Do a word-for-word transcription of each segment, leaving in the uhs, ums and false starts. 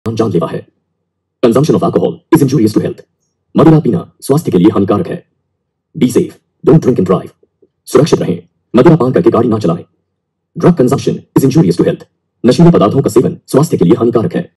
जानलेवा है। Consumption of alcohol is injurious to health. मदिरा पीना स्वास्थ्य के लिए हानिकारक है। Be safe, don't drink and drive. सुरक्षित रहें, मदिरा पान करके गाड़ी ना चलाएं। Drug consumption is injurious to health. नशीले पदार्थों का सेवन स्वास्थ्य के लिए हानिकारक है।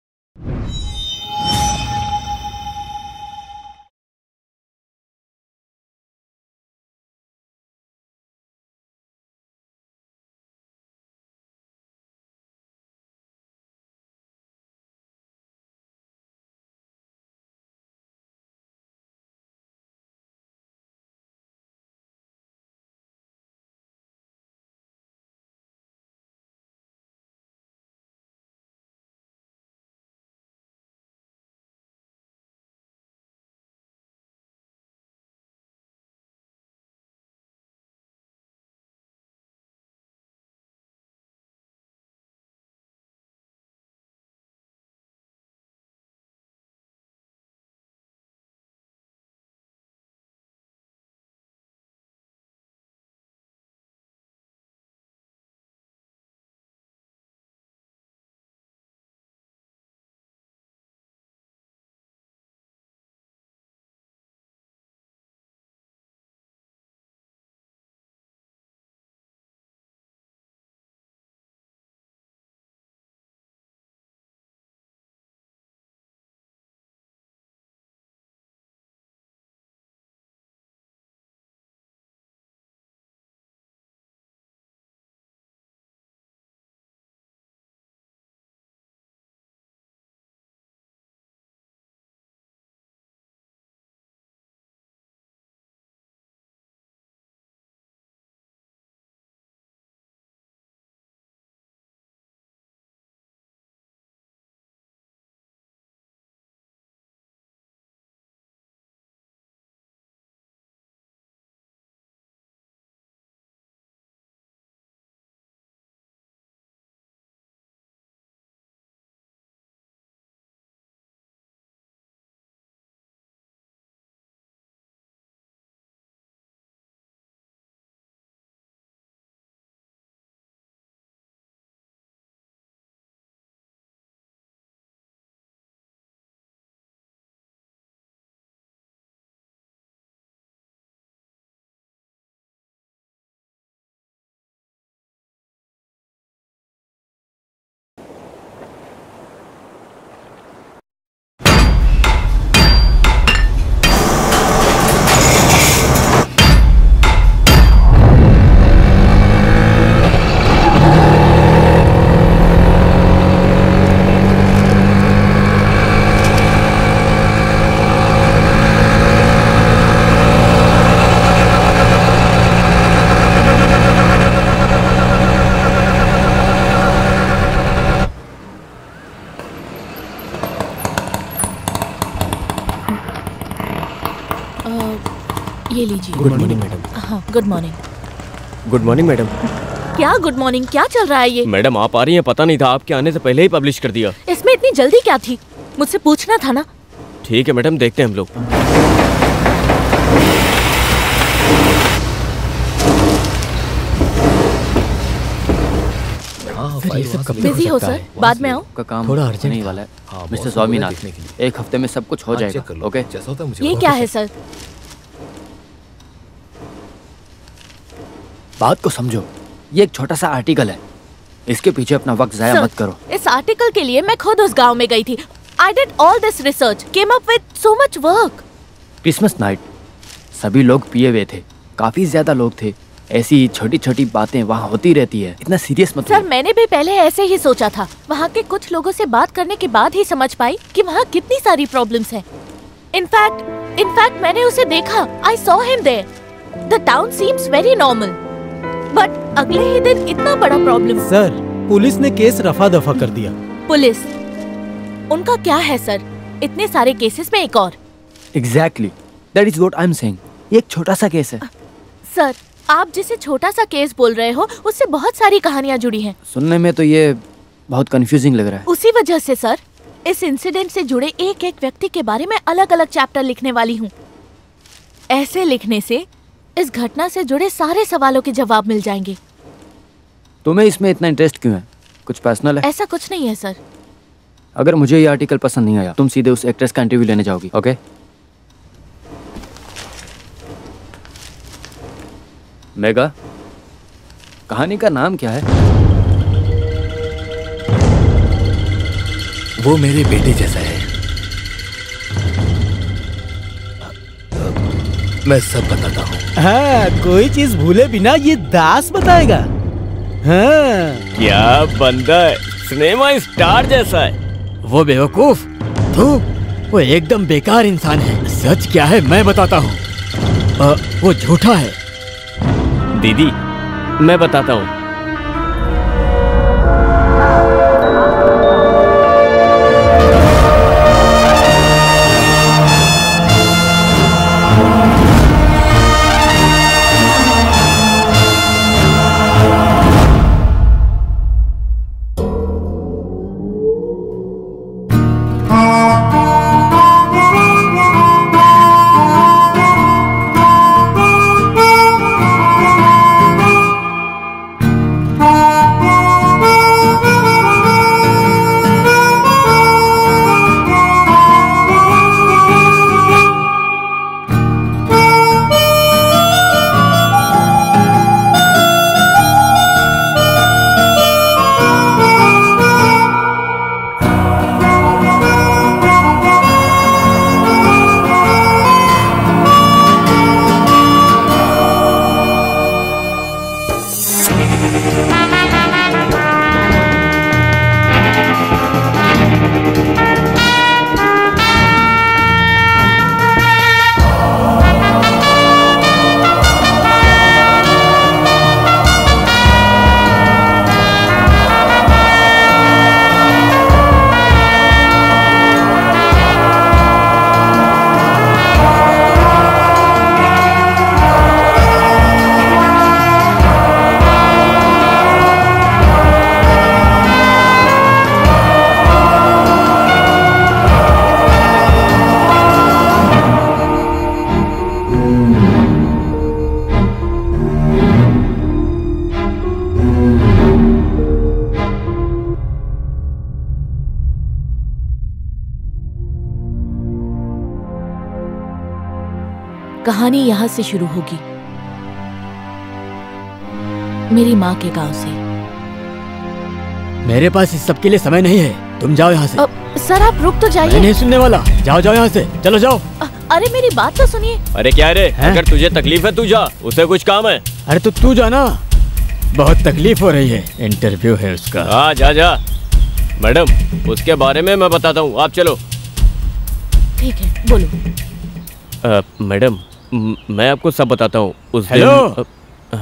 ये लीजिए। Good morning madam. हाँ, good morning. Good morning madam. क्या गुड मॉर्निंग? क्या चल रहा है ये? मैडम आप आ रही हैं, पता नहीं था, आपके आने से पहले ही पब्लिश कर दिया। इसमें इतनी जल्दी क्या थी? मुझसे पूछना था ना। ठीक है मैडम, देखते हैं हम लोग। बिजी हो सर, बाद में आओ। का काम थोड़ा अर्जेंट नहीं वाला है मिस्टर स्वामीनाथ, एक हफ्ते में सब कुछ हो जाएगा। ओके, ये क्या है सर? बात को समझो, ये एक छोटा सा आर्टिकल है, इसके पीछे अपना वक्त जाया मत करो। इस आर्टिकल के लिए मैं खुद उस गांव में गई थी। I did all this research, came up with so much work. Christmas night, सभी लोग पिए हुए थे, काफी ज्यादा लोग थे। ऐसी छोटी छोटी बातें वहाँ होती रहती है, इतना सीरियस मत। सर मैंने भी पहले ऐसे ही सोचा था। वहाँ के कुछ लोगों से बात करने के बाद ही समझ पाई कि वहाँ कितनी सारी प्रॉब्लम्स हैं। इनफैक्ट इनफैक्ट मैंने उसे देखा। I saw him there. The town seems very normal. But अगले ही दिन इतना बड़ा प्रॉब्लम। सर पुलिस ने केस रफा दफा कर दिया। पुलिस? उनका क्या है सर? इतने सारे केसेस में एक और। Exactly. That is what I'm saying. ये एक छोटा सा केस है। सर आप जिसे छोटा सा केस बोल रहे हो उससे बहुत सारी कहानियाँ जुड़ी हैं। सुनने में तो ये बहुत कंफ्यूजिंग लग रहा है। उसी वजह से सर इस इंसिडेंट से जुड़े एक एक व्यक्ति के बारे में अलग अलग चैप्टर लिखने वाली हूँ। ऐसे लिखने से इस घटना से जुड़े सारे सवालों के जवाब मिल जाएंगे। तुम्हें इसमें इतना इंटरेस्ट क्यों है? कुछ पर्सनल है? ऐसा कुछ नहीं है सर। अगर मुझे ये आर्टिकल पसंद नहीं आया तुम सीधे उस एक्ट्रेस का इंटरव्यू लेने जाओगी, ओके? मेगा, कहानी का नाम क्या है? वो मेरे बेटे जैसा है। मैं सब बताता हूँ। हाँ, कोई चीज भूले बिना ये दास बताएगा। हाँ। क्या बंदा है, सिनेमा स्टार जैसा है। वो बेवकूफ, तू वो एकदम बेकार इंसान है। सच क्या है मैं बताता हूँ, वो झूठा है। दीदी मैं बताता हूँ। कहानी यहाँ से शुरू होगी, मेरी माँ के गांव से। मेरे पास इस सब के लिए समय नहीं है, तुम जाओ यहाँ से। अ, सर आप रुक तो जाइए। मैं नहीं सुनने वाला, जाओ जाओ यहाँ से, चलो जाओ। अ, अरे मेरी बात तो सुनिए। अरे क्या रे, हैं? अगर तुझे तकलीफ है तू जा, उसे कुछ काम है। अरे तो तू जाना, बहुत तकलीफ हो रही है, इंटरव्यू है उसका। हाँ जा जा। मैडम उसके बारे में मैं बताता हूँ, आप चलो। ठीक है बोलो। अ, मैडम म- मैं आपको सब बताता हूँ। उस दिन हेलो। अ,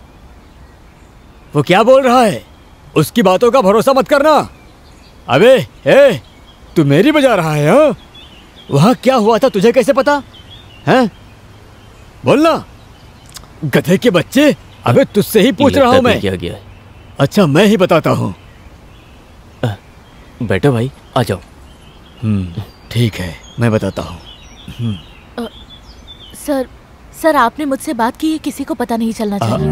वो क्या बोल रहा है, उसकी बातों का भरोसा मत करना। अबे ए, तू मेरी बजा रहा है? हाँ, वहाँ क्या हुआ था तुझे कैसे पता है? बोलना गधे के बच्चे। अबे तुझसे ही पूछ रहा हूँ मैं। क्या गया? अच्छा मैं ही बताता हूँ। बैठो भाई, आ जाओ। हम्म ठीक है, मैं बताता हूँ। सर सर आपने मुझसे बात की है, किसी को पता नहीं चलना चाहिए।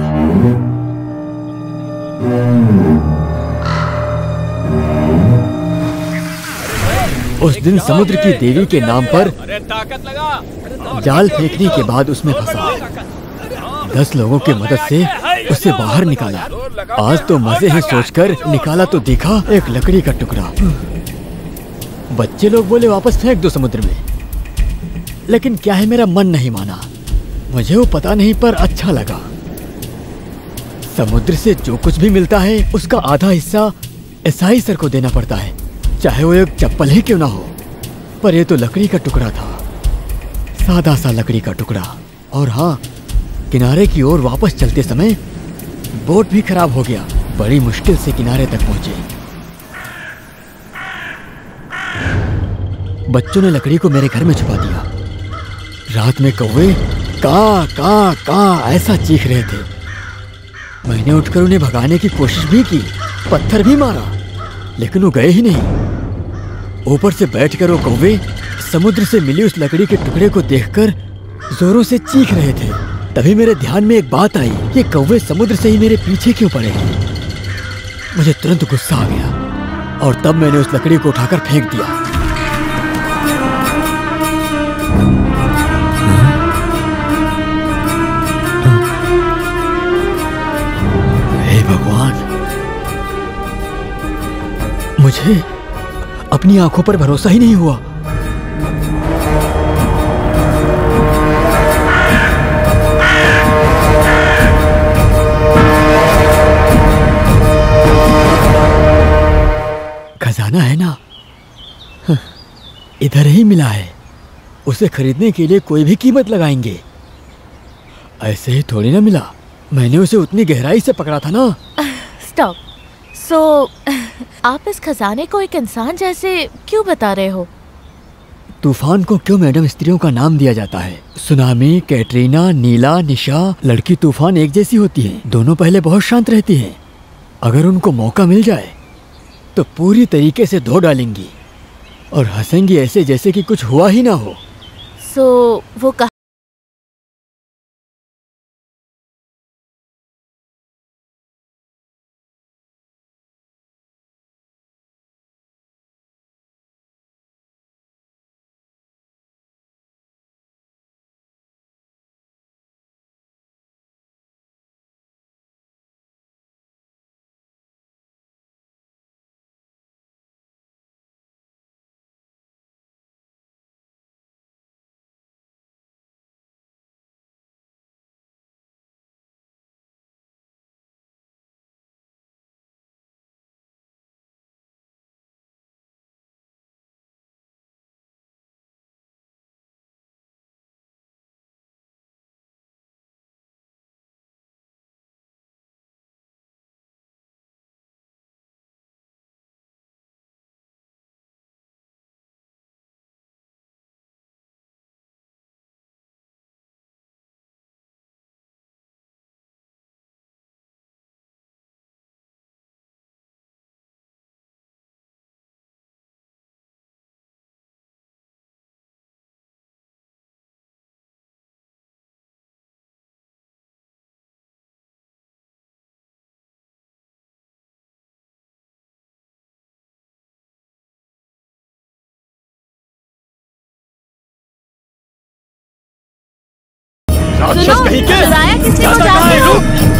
उस दिन समुद्र की देवी के नाम पर अरे ताकत लगा। जाल फेंकने के बाद उसमें फंसा। दस लोगों की मदद से उसे बाहर निकाला। आज तो मजे हैं सोचकर निकाला तो देखा एक लकड़ी का टुकड़ा। बच्चे लोग बोले वापस फेंक दो समुद्र में, लेकिन क्या है मेरा मन नहीं माना। मुझे वो पता नहीं पर अच्छा लगा। समुद्र से जो कुछ भी मिलता है उसका आधा हिस्सा ईसाई सर को देना पड़ता है, चाहे वो एक चप्पल ही क्यों ना हो। पर ये तो लकड़ी का टुकड़ा था, सादा सा लकड़ी का टुकड़ा। और हाँ, किनारे की ओर वापस चलते समय बोट भी खराब हो गया। बड़ी मुश्किल से किनारे तक पहुंचे। बच्चों ने लकड़ी को मेरे घर में छुपा दिया। रात में कौवे का का का ऐसा चीख रहे थे। मैंने उठकर उन्हें भगाने की कोशिश भी की, पत्थर भी मारा, लेकिन वो गए ही नहीं। ऊपर से बैठकर वो कौवे समुद्र से मिली उस लकड़ी के टुकड़े को देखकर जोरों से चीख रहे थे। तभी मेरे ध्यान में एक बात आई, ये कौवे समुद्र से ही मेरे पीछे क्यों पड़े हैं। मुझे तुरंत गुस्सा आ गया। और तब मैंने उस लकड़ी को उठाकर फेंक दिया। हे भगवान, मुझे अपनी आंखों पर भरोसा ही नहीं हुआ। खजाना है ना, इधर ही मिला है। उसे खरीदने के लिए कोई भी कीमत लगाएंगे। ऐसे ही थोड़ी ना मिला, मैंने उसे उतनी गहराई से पकड़ा था ना। स्टॉप। सो आप इस खजाने को एक इंसान जैसे क्यों बता रहे हो? तूफान को क्यों मैडम स्त्रियों का नाम दिया जाता है? सुनामी, कैटरीना, नीला, निशा, लड़की तूफान एक जैसी होती हैं। दोनों पहले बहुत शांत रहती हैं, अगर उनको मौका मिल जाए तो पूरी तरीके से धो डालेंगी और हंसेंगी ऐसे जैसे कि कुछ हुआ ही ना हो। सो वो कहा राक्षस कहीं के? बताया किसी को जाते हो?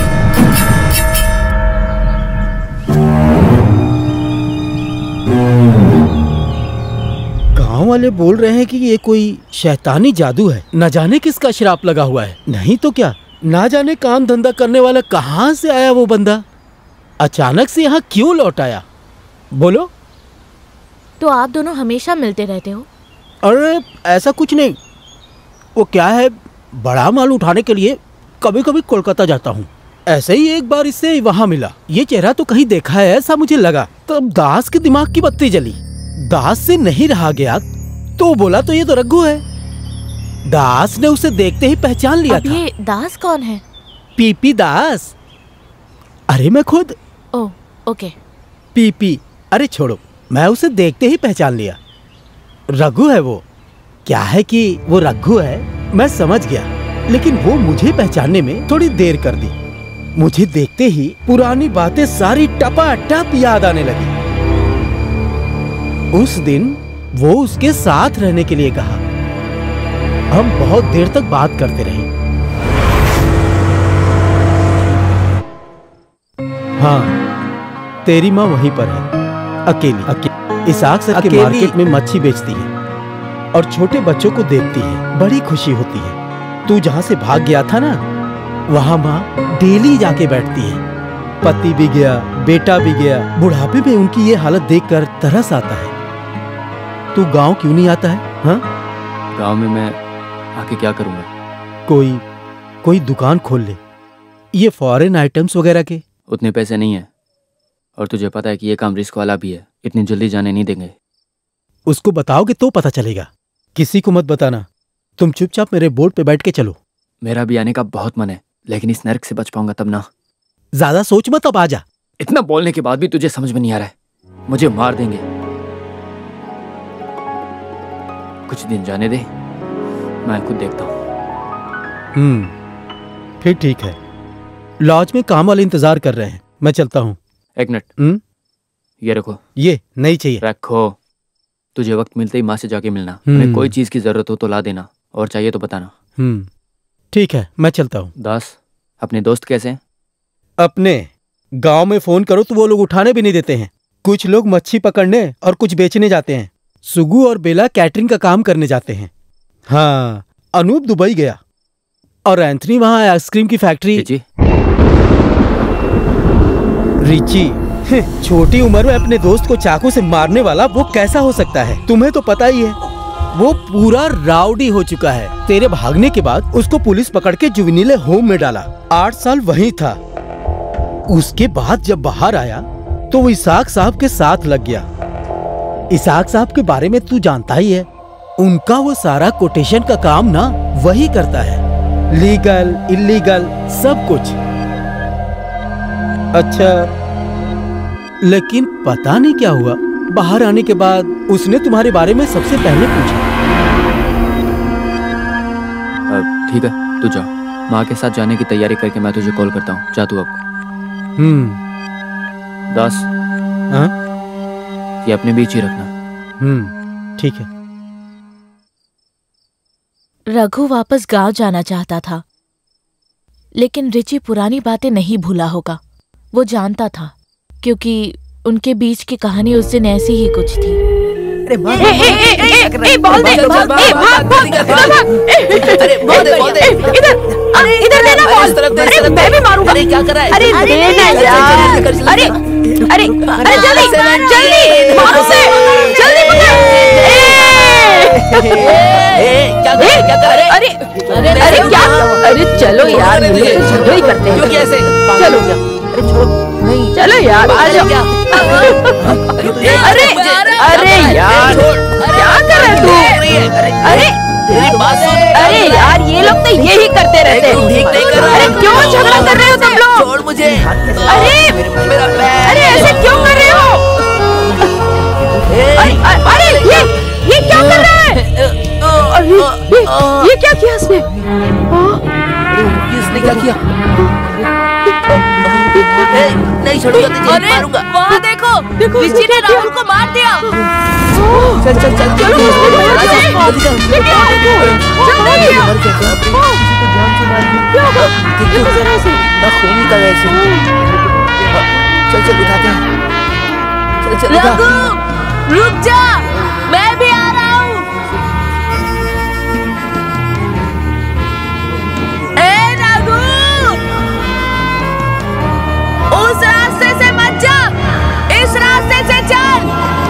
गांव वाले बोल रहे हैं कि ये कोई शैतानी जादू है, न जाने किसका श्राप लगा हुआ है। नहीं तो क्या, ना जाने काम धंधा करने वाला कहाँ से आया वो बंदा, अचानक से यहाँ क्यों लौट आया? बोलो। तो आप दोनों हमेशा मिलते रहते हो? अरे ऐसा कुछ नहीं, वो क्या है, बड़ा माल उठाने के लिए कभी कभी कोलकाता जाता हूँ। ऐसे ही एक बार इससे वहाँ मिला। ये चेहरा तो कहीं देखा है ऐसा मुझे लगा। तब दास के दिमाग की बत्ती जली। दास से नहीं रहा गया तो बोला तो ये तो रघु है। दास ने उसे देखते ही पहचान लिया अब था। ये दास कौन है? पीपी दास। अरे मैं खुद। Oh okay. पीपी, अरे छोड़ो, मैं उसे देखते ही पहचान लिया। रघु है वो। क्या है कि वो रघु है मैं समझ गया, लेकिन वो मुझे पहचानने में थोड़ी देर कर दी। मुझे देखते ही पुरानी बातें सारी टपाटप याद आने लगी। उस दिन वो उसके साथ रहने के लिए कहा। हम बहुत देर तक बात करते रहे। हाँ, तेरी माँ वहीं पर है, अकेली अकेली इसाक सर के मार्केट में मच्छी बेचती है और छोटे बच्चों को देखती है। बड़ी खुशी होती है। तू जहाँ से भाग गया था ना, वहाँ माँ डेली जाके बैठती है। पति भी गया, बेटा भी गया। बुढ़ापे में उनकी ये हालत देखकर तरस आता है। तू गांव क्यों नहीं आता है? हाँ, गांव में मैं आके क्या करूँगा? कोई कोई दुकान खोल ले, ये फॉरेन आइटम्स वगैरह के। उतने पैसे नहीं है, और तुझे पता है कि ये काम रिस्क वाला भी है। इतनी जल्दी जाने नहीं देंगे। उसको बताओगे तो पता चलेगा। किसी को मत बताना। तुम चुपचाप मेरे बोर्ड पे बैठ के चलो। मेरा भी आने का बहुत मन है, लेकिन इस नर्क से बच पाऊंगा तब ना। ज्यादा सोच मत, अब आजा। इतना बोलने के बाद भी तुझे समझ में नहीं आ रहा है। मुझे मार देंगे। कुछ दिन जाने दे, मैं खुद देखता हूँ। हम्म, फिर ठीक है। लॉज में काम वाले इंतजार कर रहे हैं, मैं चलता हूँ। एक मिनट। हम्म, ये रखो। ये नहीं चाहिए। रखो। तुझे वक्त मिलते ही माँ से जाके मिलना। हम्म। उन्हें कोई चीज की जरूरत हो तो ला देना, और चाहिए तो बताना। हम्म, ठीक है, मैं चलता हूँ। दास, अपने दोस्त कैसे हैं? अपने गांव में फोन करो तो वो लोग उठाने भी नहीं देते हैं। कुछ लोग मच्छी पकड़ने और कुछ बेचने जाते हैं। सुगु और बेला कैटरिंग का काम करने जाते हैं। हाँ, अनूप दुबई गया और एंथनी वहां आइसक्रीम की फैक्ट्री। रिची, रिची छोटी उम्र में अपने दोस्त को चाकू से मारने वाला वो कैसा हो सकता है? तुम्हें तो पता ही है, वो पूरा राउडी हो चुका है। तेरे भागने के बाद उसको पुलिस पकड़ के जुवेनिल होम में डाला। आठ साल वहीं था। उसके बाद जब बाहर आया तो वो इसाक साहब के साथ लग गया। इसाक साहब के बारे में तू जानता ही है, उनका वो सारा कोटेशन का काम ना वही करता है, लीगल इलीगल सब कुछ। अच्छा, लेकिन पता नहीं क्या हुआ, बाहर आने के बाद उसने तुम्हारे बारे में सबसे पहले पूछा। ठीक है, तू जा। माँ के साथ जाने की तैयारी करके मैं तुझे कॉल करता हूँ। जा तू अब। हम्म। दास, हाँ? ये अपने बीच ही रखना। हम्म, ठीक है। रघु वापस गांव जाना चाहता था, लेकिन रिची पुरानी बातें नहीं भूला होगा। वो जानता था, क्योंकि उनके बीच की कहानी उस दिन ऐसी ही कुछ थी। अरे माँ, ए, ए, ए, ए, ए, बॉल दे, भाग, भाग, भाग, भाग, अरे बॉल दे, बॉल दे, इधर, अरे इधर देना बॉल, अरे मैं भी मारूंगा। अरे क्या कर रहा है? अरे देना यार, अरे, अरे, अरे जल्दी, जल्दी, मारो से, जल्दी पकड़। ए, क्या कर, क्या कर रहे? अरे, अरे, अरे क्या? अरे चलो यार, मुझे तो झगड़ा ही करते हैं। क्यों कैसे? चलो, अरे छोड़ो। नहीं, चलो यार, आ जाओ। अरे, अरे यार, क्या कर रहे तू? अरे, अरे यार, ये लोग तो यही करते रहते हैं। अरे क्यों झगड़ा कर रहे हो तुम लोग? छोड़ मुझे। अरे, अरे ऐसे क्यों कर रहे हो? अरे, अरे ये, ये क्या कर रहा है? अरे, ये, ये क्या किया इसने? इसने क्या किया? नहीं छोड़ूंगा तुझे, मारूंगा। वहाँ देखो, देखो रिची ने राहुल को मार दिया। चल चल चल, चलो खून निकल रहा है। चल चल उठाते हैं। चल चल रघु, रुक जा, मैं भी आ रहा हूँ। ए रघु, उस रास्ते से मत जा, इस रास्ते से चल।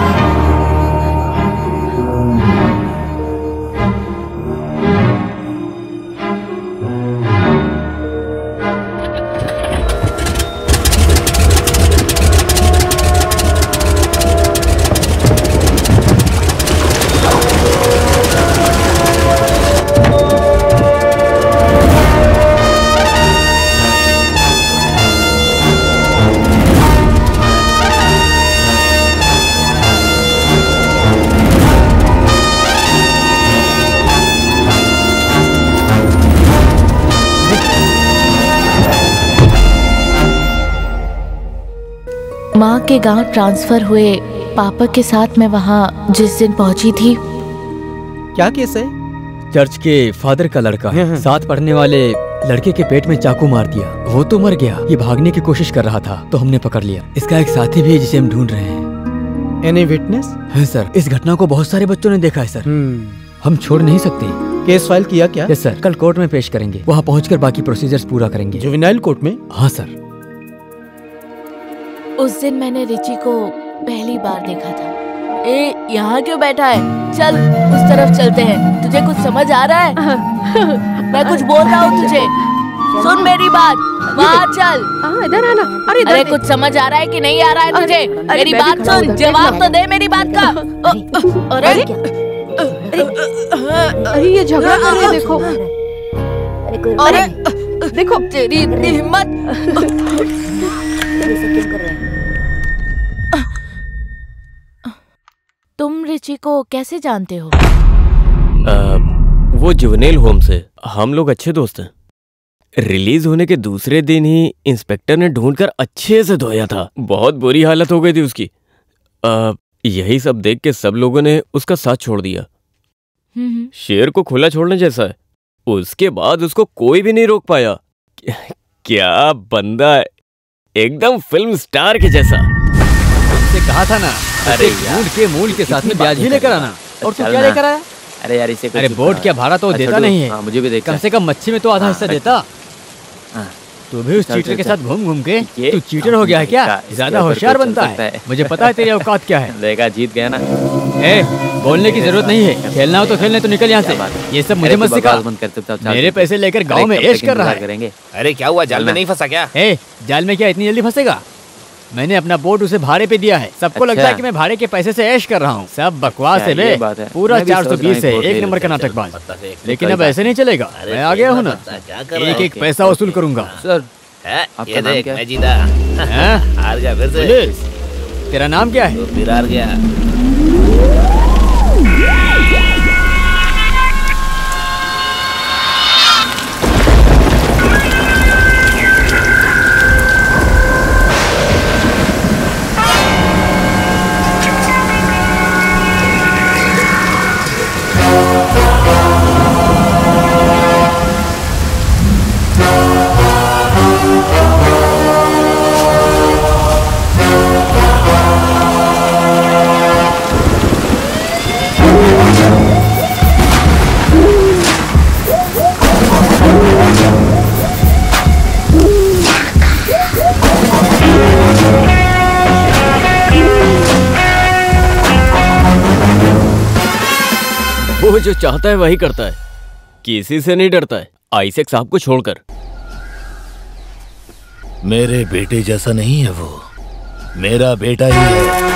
माँ के गांव ट्रांसफर हुए पापा के साथ मैं वहाँ जिस दिन पहुंची थी। क्या केस है? चर्च के फादर का लड़का साथ पढ़ने वाले लड़के के पेट में चाकू मार दिया। वो तो मर गया, ये भागने की कोशिश कर रहा था तो हमने पकड़ लिया। इसका एक साथी भी है जिसे हम ढूंढ रहे हैं। Any witness? है सर, इस घटना को बहुत सारे बच्चों ने देखा है सर। हम छोड़ नहीं सकते। केस फाइल किया क्या? यस सर, कल कोर्ट में पेश करेंगे। वहाँ पहुँचकर बाकी प्रोसीजर्स पूरा करेंगे। जुवेनाइल कोर्ट में? हाँ सर। उस दिन मैंने रिची को पहली बार देखा था। ए, यहाँ क्यों बैठा है? चल उस तरफ चलते हैं। तुझे कुछ समझ आ रहा है? मैं कुछ बोल रहा हूँ तुझे, सुन मेरी बात। वहाँ चल। इधर आना। अरे अरे कुछ समझ आ रहा है कि नहीं आ रहा है तुझे? मेरी बात सुन, जवाब तो दे मेरी बात का। अरे अरे ये झगड़ा कर रहे हैं, देखो। अरे देखो, तेरी इतनी हिम्मत। तुम रिची को कैसे जानते हो? आ, वो जुवेनाइल होम से हम लोग अच्छे दोस्त हैं। रिलीज होने के दूसरे दिन ही इंस्पेक्टर ने ढूंढकर अच्छे से धोया था। बहुत बुरी हालत हो गई थी उसकी, आ, यही सब देख के सब लोगों ने उसका साथ छोड़ दिया। शेर को खुला छोड़ने जैसा है। उसके बाद उसको कोई भी नहीं रोक पाया। क्या बंदा है, एकदम फिल्म स्टार के जैसा। तुमसे कहा था ना, अरे मूल के मूल के साथ में ब्याज भी लेकर आना। और तू क्या लेकर आया? अरे यार इसे अरे बोट क्या भाड़ा तो देता नहीं है। हाँ, मुझे भी देख, कम से कम मच्छी में तो आधा हिस्सा देता। तू भी उस चीटर के साथ घूम घूम के तू चीटर हो गया है क्या? ज्यादा होशियार बनता है। मुझे पता है तेरी औकात क्या है। देखा, जीत गया ना। ए, बोलने की जरूरत नहीं है। खेलना हो तो खेलने, तो निकल यहाँ से। ये सब मुझे मत सिखा। मेरे पैसे लेकर गाँव में ऐश कर रहा है। अरे क्या हुआ, जाल में नहीं फंसा क्या? ए, जाल में क्या इतनी जल्दी फंसेगा? मैंने अपना बोट उसे भाड़े पे दिया है। सबको लगता है कि मैं भाड़े के पैसे से ऐश कर रहा हूँ। सब बकवास है बे। पूरा चार सौ बीस है, एक नंबर का नाटकबाज। लेकिन अब ऐसे नहीं चलेगा। मैं आ गया हूँ ना, एक एक पैसा वसूल करूंगा। सर ये देख, मैं जीता। हार गया फिर से। तेरा नाम क्या है? फिर हार गया। वो जो चाहता है वही करता है, किसी से नहीं डरता है, आइजैक साहब को छोड़कर। मेरे बेटे जैसा नहीं है वो, मेरा बेटा ही है।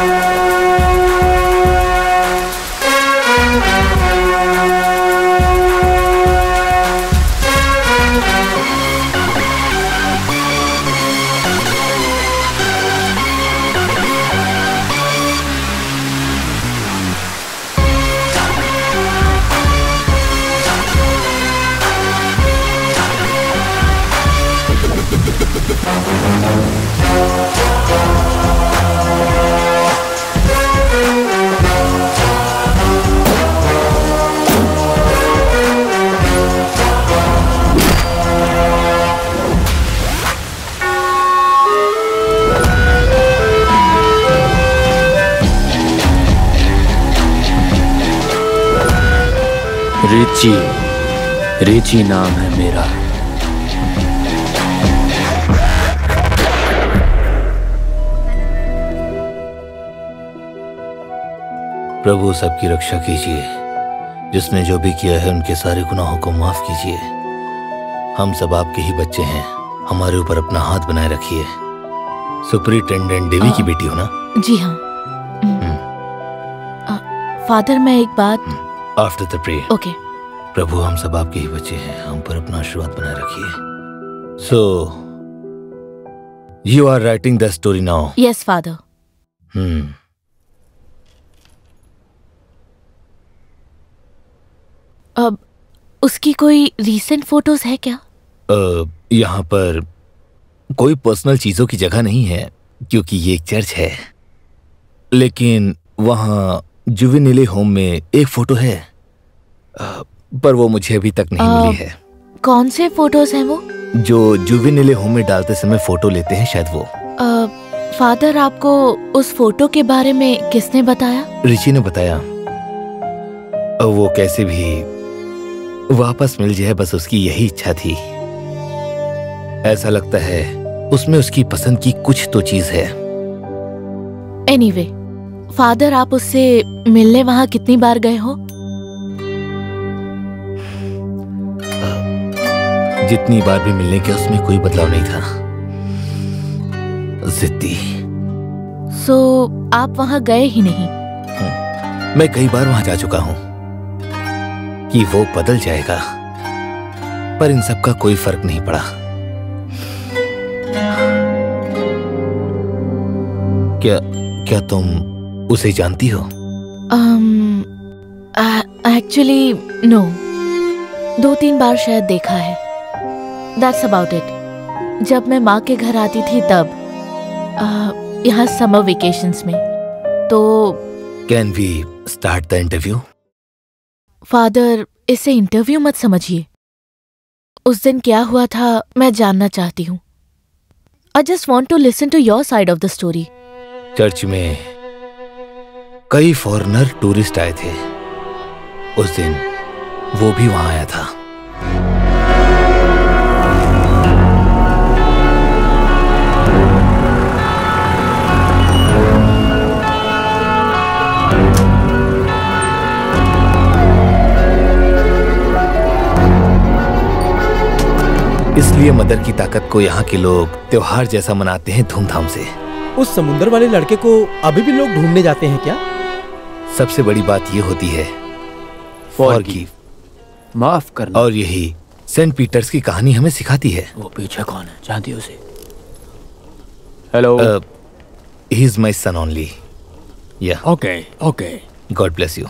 रिची, रिची नाम है मेरा। प्रभु सबकी रक्षा कीजिए। जिसने जो भी किया है उनके सारे गुनाहों को माफ कीजिए। हम सब आपके ही बच्चे हैं, हमारे ऊपर अपना हाथ बनाए रखिए। सुपरिटेंडेंट देवी की बेटी हो ना? जी हाँ। फादर मैं एक बात। After the prayer. ओके। प्रभु हम सब आपके ही बच्चे हैं, हम पर अपना आशीर्वाद बनाए रखिए। So you are writing the story now? Yes father. Hmm अब उसकी कोई रीसेंट फोटोज है क्या? uh, यहाँ पर कोई पर्सनल चीजों की जगह नहीं है क्योंकि ये एक चर्च है, लेकिन वहाँ जुवेनिले होम में एक फोटो है, uh, पर वो मुझे अभी तक नहीं uh, मिली है। कौन से फोटोज हैं वो? जो जुवेनिले होम में डालते समय फोटो लेते हैं शायद वो। uh, फादर आपको उस फोटो के बारे में किसने बताया? रिची ने बताया। वो कैसे भी वापस मिल जाए बस उसकी यही इच्छा थी। ऐसा लगता है उसमें उसकी पसंद की कुछ तो चीज है। एनीवे, फादर आप उससे मिलने वहां कितनी बार गए हो? जितनी बार भी मिलने के उसमें कोई बदलाव नहीं था। जिद्दी। सो so, आप वहां गए ही नहीं? मैं कई बार वहां जा चुका हूं कि वो बदल जाएगा, पर इन सब का कोई फर्क नहीं पड़ा। क्या क्या तुम उसे जानती हो? एक्चुअली नो, दो तीन बार शायद देखा है। That's about it. जब मैं माँ के घर आती थी तब, uh, यहाँ समर वेकेशंस में। तो can we start the interview? Father, इसे इंटरव्यू मत समझिए। उस दिन क्या हुआ था मैं जानना चाहती हूँ। I just want to listen to your side of the story. Church में कई फॉरेनर टूरिस्ट आए थे। उस दिन वो भी वहां आया था। इसलिए मदर की ताकत को यहाँ के लोग त्योहार जैसा मनाते हैं धूमधाम से। उस समुंदर वाले लड़के को अभी भी लोग ढूंढने जाते हैं क्या? सबसे बड़ी बात ये होती है फॉरगिव, माफ करना। और यही सेंट पीटर्स की कहानी हमें सिखाती है। वो पीछे कौन है, जानती हो उसे? Hello, he is my son only. या okay okay, God bless you.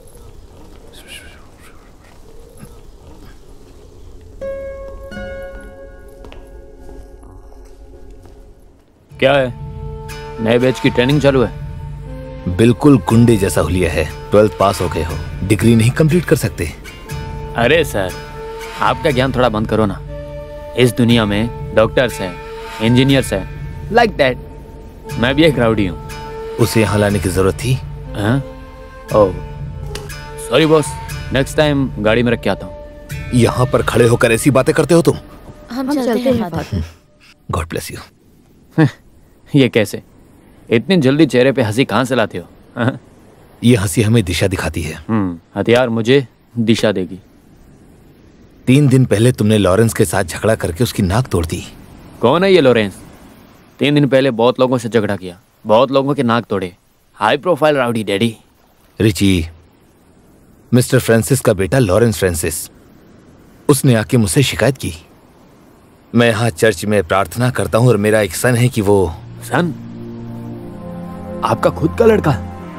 क्या है, नए बैच की ट्रेनिंग चालू है? बिल्कुल गुंडे जैसा हुलिया है। ट्वेल्थ पास हो गए हो, डिग्री नहीं कंप्लीट कर सकते। अरे सर, आपका ज्ञान थोड़ा बंद करो ना। इस दुनिया में डॉक्टर्स हैं, इंजीनियर्स हैं, लाइक दैट। मैं भी एक राउडी हूँ। उसे यहाँ लाने की जरूरत थी? हाँ? Oh sorry boss, next time गाड़ी में रख के आता हूँ। यहाँ पर खड़े होकर ऐसी बातें करते हो तुम? हम, हम चलते हैं फादर। God bless you. ये कैसे? इतनी जल्दी चेहरे पे हंसी कहाँ से लाते हो? हाँ? ये हंसी हमें दिशा दिखाती है। हम्म, हथियार मुझे दिशा देगी। तीन दिन पहले तुमने लॉरेंस के साथ झगड़ा करके उसकी नाक तोड़ दी। कौन है ये लॉरेंस? तीन दिन पहले बहुत लोगों से झगड़ा किया, बहुत लोगों के नाक तोड़े। High profile rowdy daddy. Richie, mister Francis का बेटा लॉरेंस फ्रांसिस, उसने आके मुझसे शिकायत की। मैं यहाँ चर्च में प्रार्थना करता हूँ और मेरा एक सन है कि वो सन? आपका खुद का लड़का?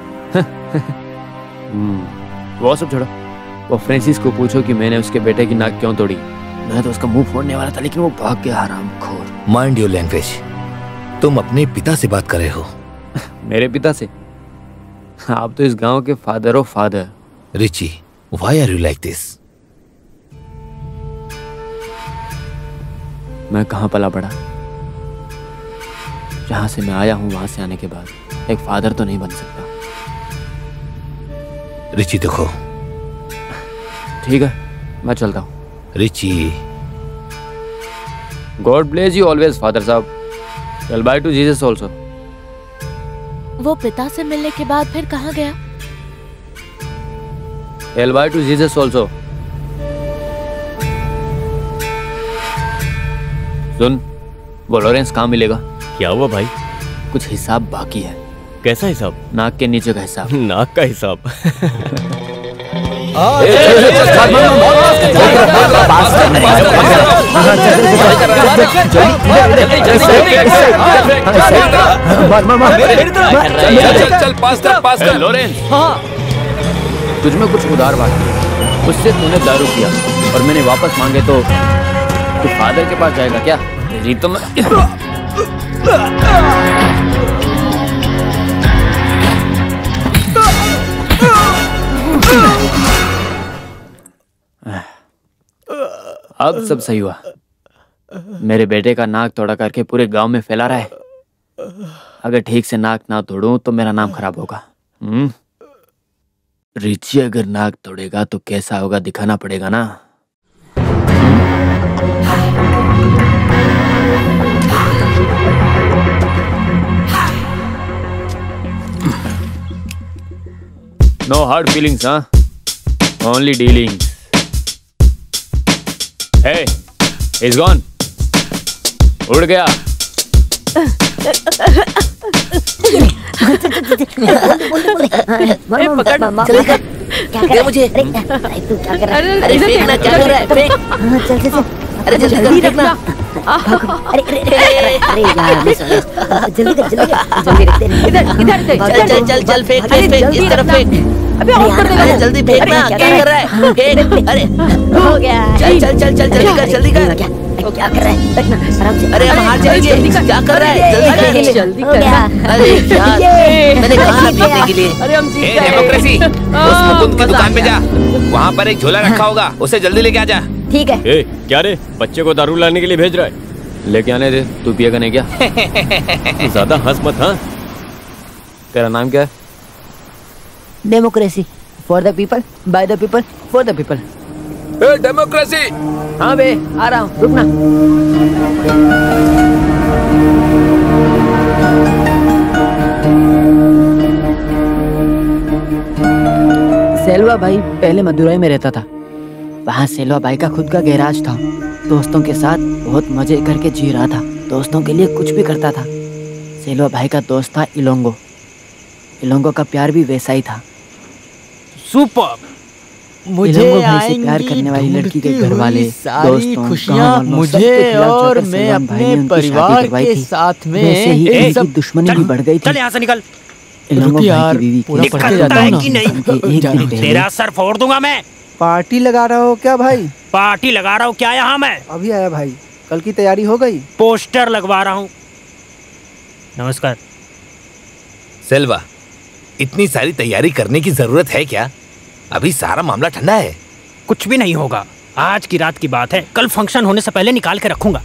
वो सब छोड़ो, वो फ्रांसिस को पूछो कि मैंने उसके बेटे की नाक क्यों तोड़ी। मैं तो उसका मुंह फोड़ने वाला था, लेकिन वो भाग गया, हरामखोर। Mind your language. तुम अपने पिता से बात कर रहे हो। मेरे पिता से? आप तो इस गांव के father of father. Richie, why are you like this? मैं कहाँ पला बड़ा? जहां से मैं आया हूं वहां से आने के बाद एक फादर तो नहीं बन सकता। रिची देखो। ठीक है, मैं चलता हूं। Richie, God bless you always father साहब। Tell bye to Jesus also. वो पिता से मिलने के बाद फिर कहाँ गया? Tell bye to Jesus also. सुन, वो लॉरेंस कहाँ मिलेगा? क्या हुआ भाई? कुछ हिसाब बाकी है। कैसा हिसाब? नाक के नीचे का हिसाब। नाक का हिसाब? लॉरेंस, तुझ में कुछ उधार बाकी है। उससे तूने दारू किया और मैंने वापस मांगे तो तू फादर के पास जाएगा क्या? तेरी तो मैं अब सब सही हुआ। मेरे बेटे का नाक तोड़ा करके पूरे गांव में फैला रहा है। अगर ठीक से नाक ना तोड़ूं तो मेरा नाम खराब होगा। हम्म, रिची अगर नाक तोड़ेगा तो कैसा होगा दिखाना पड़ेगा ना। नो हार्ड फीलिंग्स, हाँ, only dealings. Hey, he's gone. उड़ गया। क्या मुझे? अरे तू क्या कर रहा है? अरे फेंकना, क्या कर रहा है? फेंक। चल चल चल। अरे जल्दी कर, फेंकना। अरे अरे अरे यार, जल्दी कर, जल्दी कर, जल्दी रखते हैं। इधर इधर चल चल चल चल फेंक फेंक फेंक, इस तरफ फेंक। अबे ऑफ कर दे, जल्दी फेंकना। क्या कर रहा है? फेंक। अरे हो गया। चल चल चल चल जल्दी कर, जल्दी कर। क्या कर रहा है? रखना आराम से। अरे हम हार जाएंगे। क्या कर रहा है? जल्दी कर। जल्दी कर। अरे यार मैंने कहा पीने के लिए। अरे हम जीत ए गए। डेमोक्रेसी, उस मुकुंद की दुकान पे जा, वहाँ पर एक झोला रखा होगा, उसे जल्दी लेके आ जा। ठीक है। ए, क्या रे, बच्चे को दारू लाने के लिए भेज रहा है? लेके आने दे, तू पिएगा नहीं क्या? ज्यादा हंस मत। हाँ, तेरा नाम क्या है? Democracy, for the people, by the people, for the people. A democracy. हाँ बे, आ रहा हूँ, रुकना। सेल्वा भाई पहले मदुरई में रहता था। वहाँ सेल्वा भाई का खुद का गैराज था। दोस्तों के साथ बहुत मजे करके जी रहा था। दोस्तों के लिए कुछ भी करता था। सेल्वा भाई का दोस्त था इलोंगो। इलोंगो का प्यार भी वैसा ही था। सुपर। मुझे भाई से प्यार करने वाली लड़की के घर वाले, दोस्तों, खुशियाँ मुझे और मैं अपने परिवार के साथ में वैसे ही इनकी दुश्मनी भी बढ़ गई थी। चल यहाँ से निकल। इलोंगो भाई की बीवी पूरा पढ़ के जाता हूँ ना। तेरा सर फोड़ दूंगा मैं। पार्टी लगा रहा हो क्या भाई? पार्टी लगा रहा हूँ क्या यहाँ मैं? अभी आया भाई, कल की तैयारी हो गई? पोस्टर लगवा रहा हूँ। नमस्कार। सेल्वा, इतनी सारी तैयारी करने की जरूरत है क्या? अभी सारा मामला ठंडा है। कुछ भी नहीं होगा, आज की रात की बात है। कल फंक्शन होने से पहले निकाल के रखूंगा।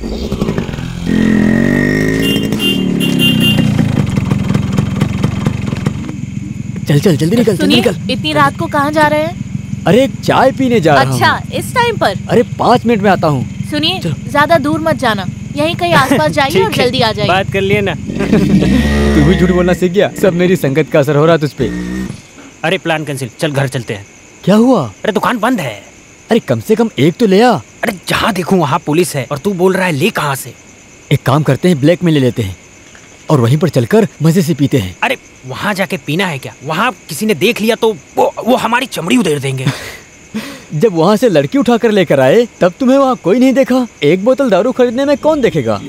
चल चल जल्दी निकल, जल्दी निकल। इतनी रात को कहाँ जा रहे हैं? अरे एक चाय पीने जा रहा हूँ। अच्छा, इस टाइम पर? अरे पाँच मिनट में आता हूँ। सुनिए, ज्यादा दूर मत जाना, यहीं कहीं आसपास जाइए और जल्दी आ जाइए। बात कर लिए ना। तू भी झूठ बोलना सीख गया। सब मेरी संगत का असर हो रहा तुझ पे। अरे प्लान कैंसिल, चल घर चलते हैं। क्या हुआ? अरे दुकान बंद है। अरे कम से कम एक तो ले आ। अरे जहाँ देखूं वहाँ पुलिस है और तू बोल रहा है ले कहाँ से? एक काम करते हैं, ब्लैक में ले लेते हैं और वहीं पर चलकर मजे से पीते हैं। अरे वहाँ जाके पीना है क्या? वहाँ किसी ने देख लिया तो वो वो हमारी चमड़ी उधेड़ देंगे। जब वहाँ से लड़की उठाकर लेकर आए तब तुम्हें वहाँ कोई नहीं देखा। एक बोतल दारू खरीदने में कौन देखेगा?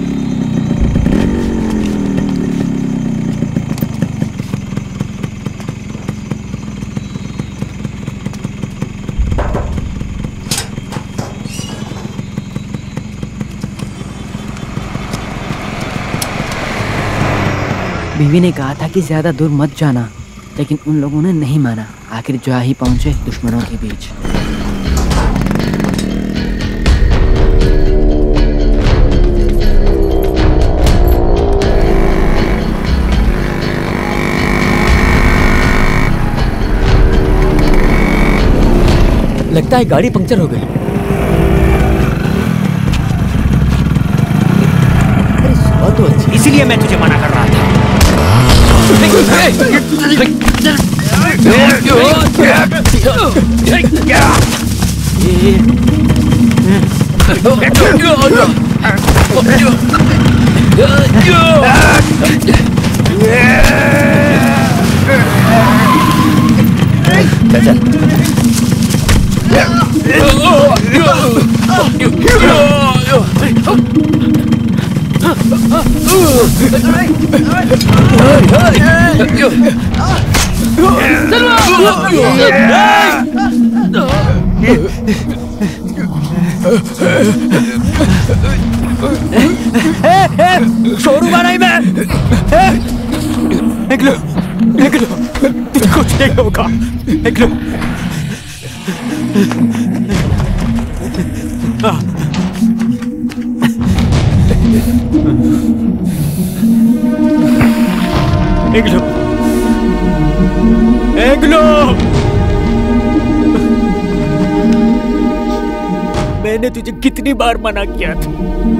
बीवी ने कहा था कि ज्यादा दूर मत जाना, लेकिन उन लोगों ने नहीं माना। आखिर जा ही पहुंचे दुश्मनों के बीच। लगता है गाड़ी पंक्चर हो गई। अरे सुबह तो अच्छी, इसीलिए मैं तुझे मना कर रहा था। छोड़ूंगा नहीं मैं। निकलो निकलो, कुछ नहीं होगा, निकलो। निकलो निकलो। मैंने तुझे कितनी बार मना किया था।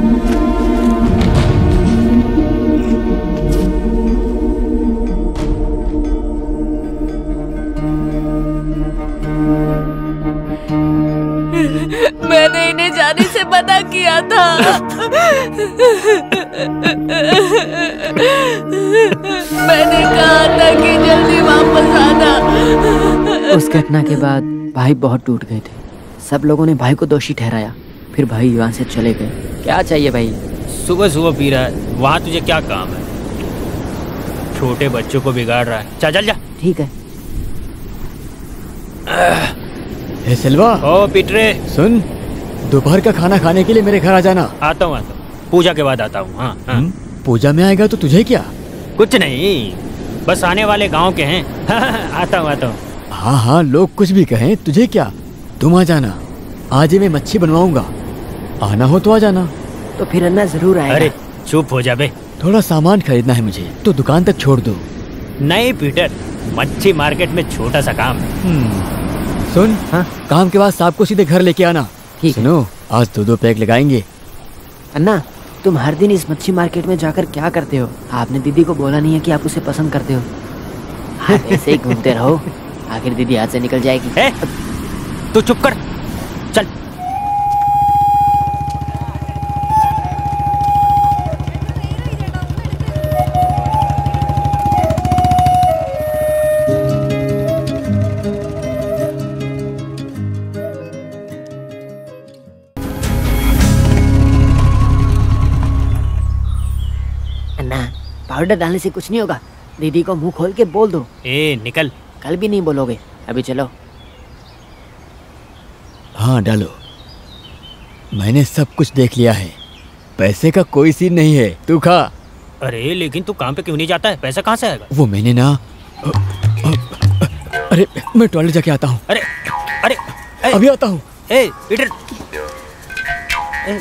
मैंने इन्हें जाने से मना किया था। मैंने कहा था कि जल्दी वापस आना। उस घटना के बाद भाई बहुत टूट गए थे। सब लोगों ने भाई को दोषी ठहराया। फिर भाई यहाँ से चले गए। क्या चाहिए भाई? सुबह सुबह पी रहा है, वहाँ तुझे क्या काम है? छोटे बच्चों को बिगाड़ रहा है। चल चल जा। ठीक है। ए सिल्वा। ओ पिटरे, सुन, दोपहर का खाना खाने के लिए मेरे घर आ जाना। आता हूँ आता हूँ, पूजा के बाद आता हूँ। हाँ, हाँ। पूजा में आएगा तो तुझे क्या? कुछ नहीं, बस आने वाले गांव के हैं। आता हूँ आता हूँ। हाँ हाँ, लोग कुछ भी कहें, तुझे क्या, तुम आ जाना। आज ही मैं मच्छी बनवाऊंगा, आना हो तो आ जाना। तो फिर अन्ना जरूर आएगा। अरे चुप हो जा बे। थोड़ा सामान खरीदना है मुझे, तो दुकान तक छोड़ दो। नहीं पीटर, मच्छी मार्केट में छोटा सा काम है। सुन, हाँ? काम के बाद सांप को सीधे घर लेके आना। सुनो, आज दो दो पैक लगाएंगे। अन्ना, तुम हर दिन इस मच्छी मार्केट में जाकर क्या करते हो? आपने दीदी को बोला नहीं है कि आप उसे पसंद करते हो। हाँ, ऐसे ही घूमते रहो, आखिर दीदी हाथ से निकल जाएगी। ए, तू चुप कर, चल। पाउडर डालने से कुछ नहीं होगा, दीदी को मुंह खोल के बोल दो। ए निकल। कल भी नहीं बोलोगे, अभी चलो। हाँ डालो, मैंने सब कुछ देख लिया है, पैसे का कोई सीन नहीं है, तू खा। अरे लेकिन तू काम पे क्यों नहीं जाता है, पैसा कहाँ से आएगा? वो मैंने ना, अरे मैं टॉयलेट जाके आता हूँ। अरे अरे ए, अभी आता हूँ। ए पीटर, ए,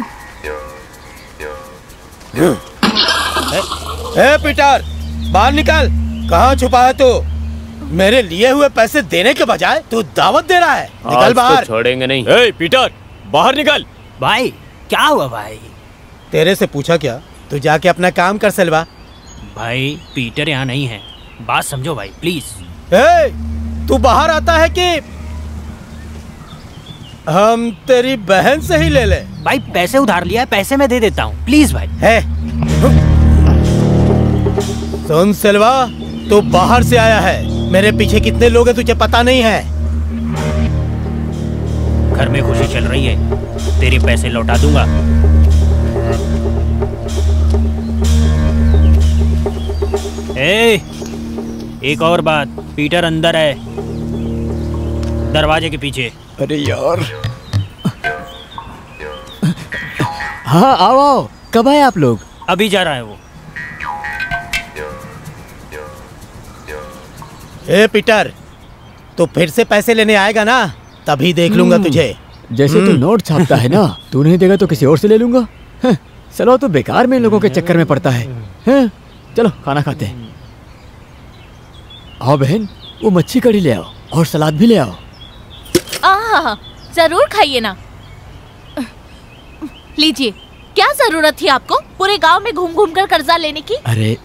ए पीटर, बाहर निकल। कहाँ छुपा है तू? मेरे लिए हुए पैसे देने के बजाय तू दावत दे रहा है। निकल बाहर। तो छोड़ेंगे नहीं। ए पीटर, बाहर निकल। भाई क्या हुआ भाई? तेरे से पूछा क्या? तू जाके अपना काम कर सेल्वा। भाई पीटर यहाँ नहीं है, बात समझो भाई प्लीज। ए, तू बाहर आता है कि हम तेरी बहन से ही ले ले? भाई पैसे उधार लिया है, पैसे मैं दे देता हूँ, प्लीज भाई। है सुन सेल्वा, तू बाहर से आया है, मेरे पीछे कितने लोग हैं तुझे पता नहीं है। घर में खुशी चल रही है, तेरे पैसे लौटा दूंगा। ए, एक और बात, पीटर अंदर है, दरवाजे के पीछे। अरे यार, हाँ आओ आओ, कब आए आप लोग? अभी जा रहा है वो। ए पीटर, तू फिर से पैसे लेने आएगा ना, तभी देख लूंगा तुझे। जैसे तू नोट छापता है ना, तू नहीं देगा तो किसी और से ले लूंगा। चलो तो बेकार में लोगों के चक्कर में पड़ता है, है? चलो खाना खाते हैं। आओ बहन, वो मच्छी कढ़ी ले आओ और सलाद भी ले आओ। आह, जरूर खाइए ना। लीजिए, क्या जरूरत थी आपको पूरे गांव में घूम घूम कर कर्जा लेने की? अरे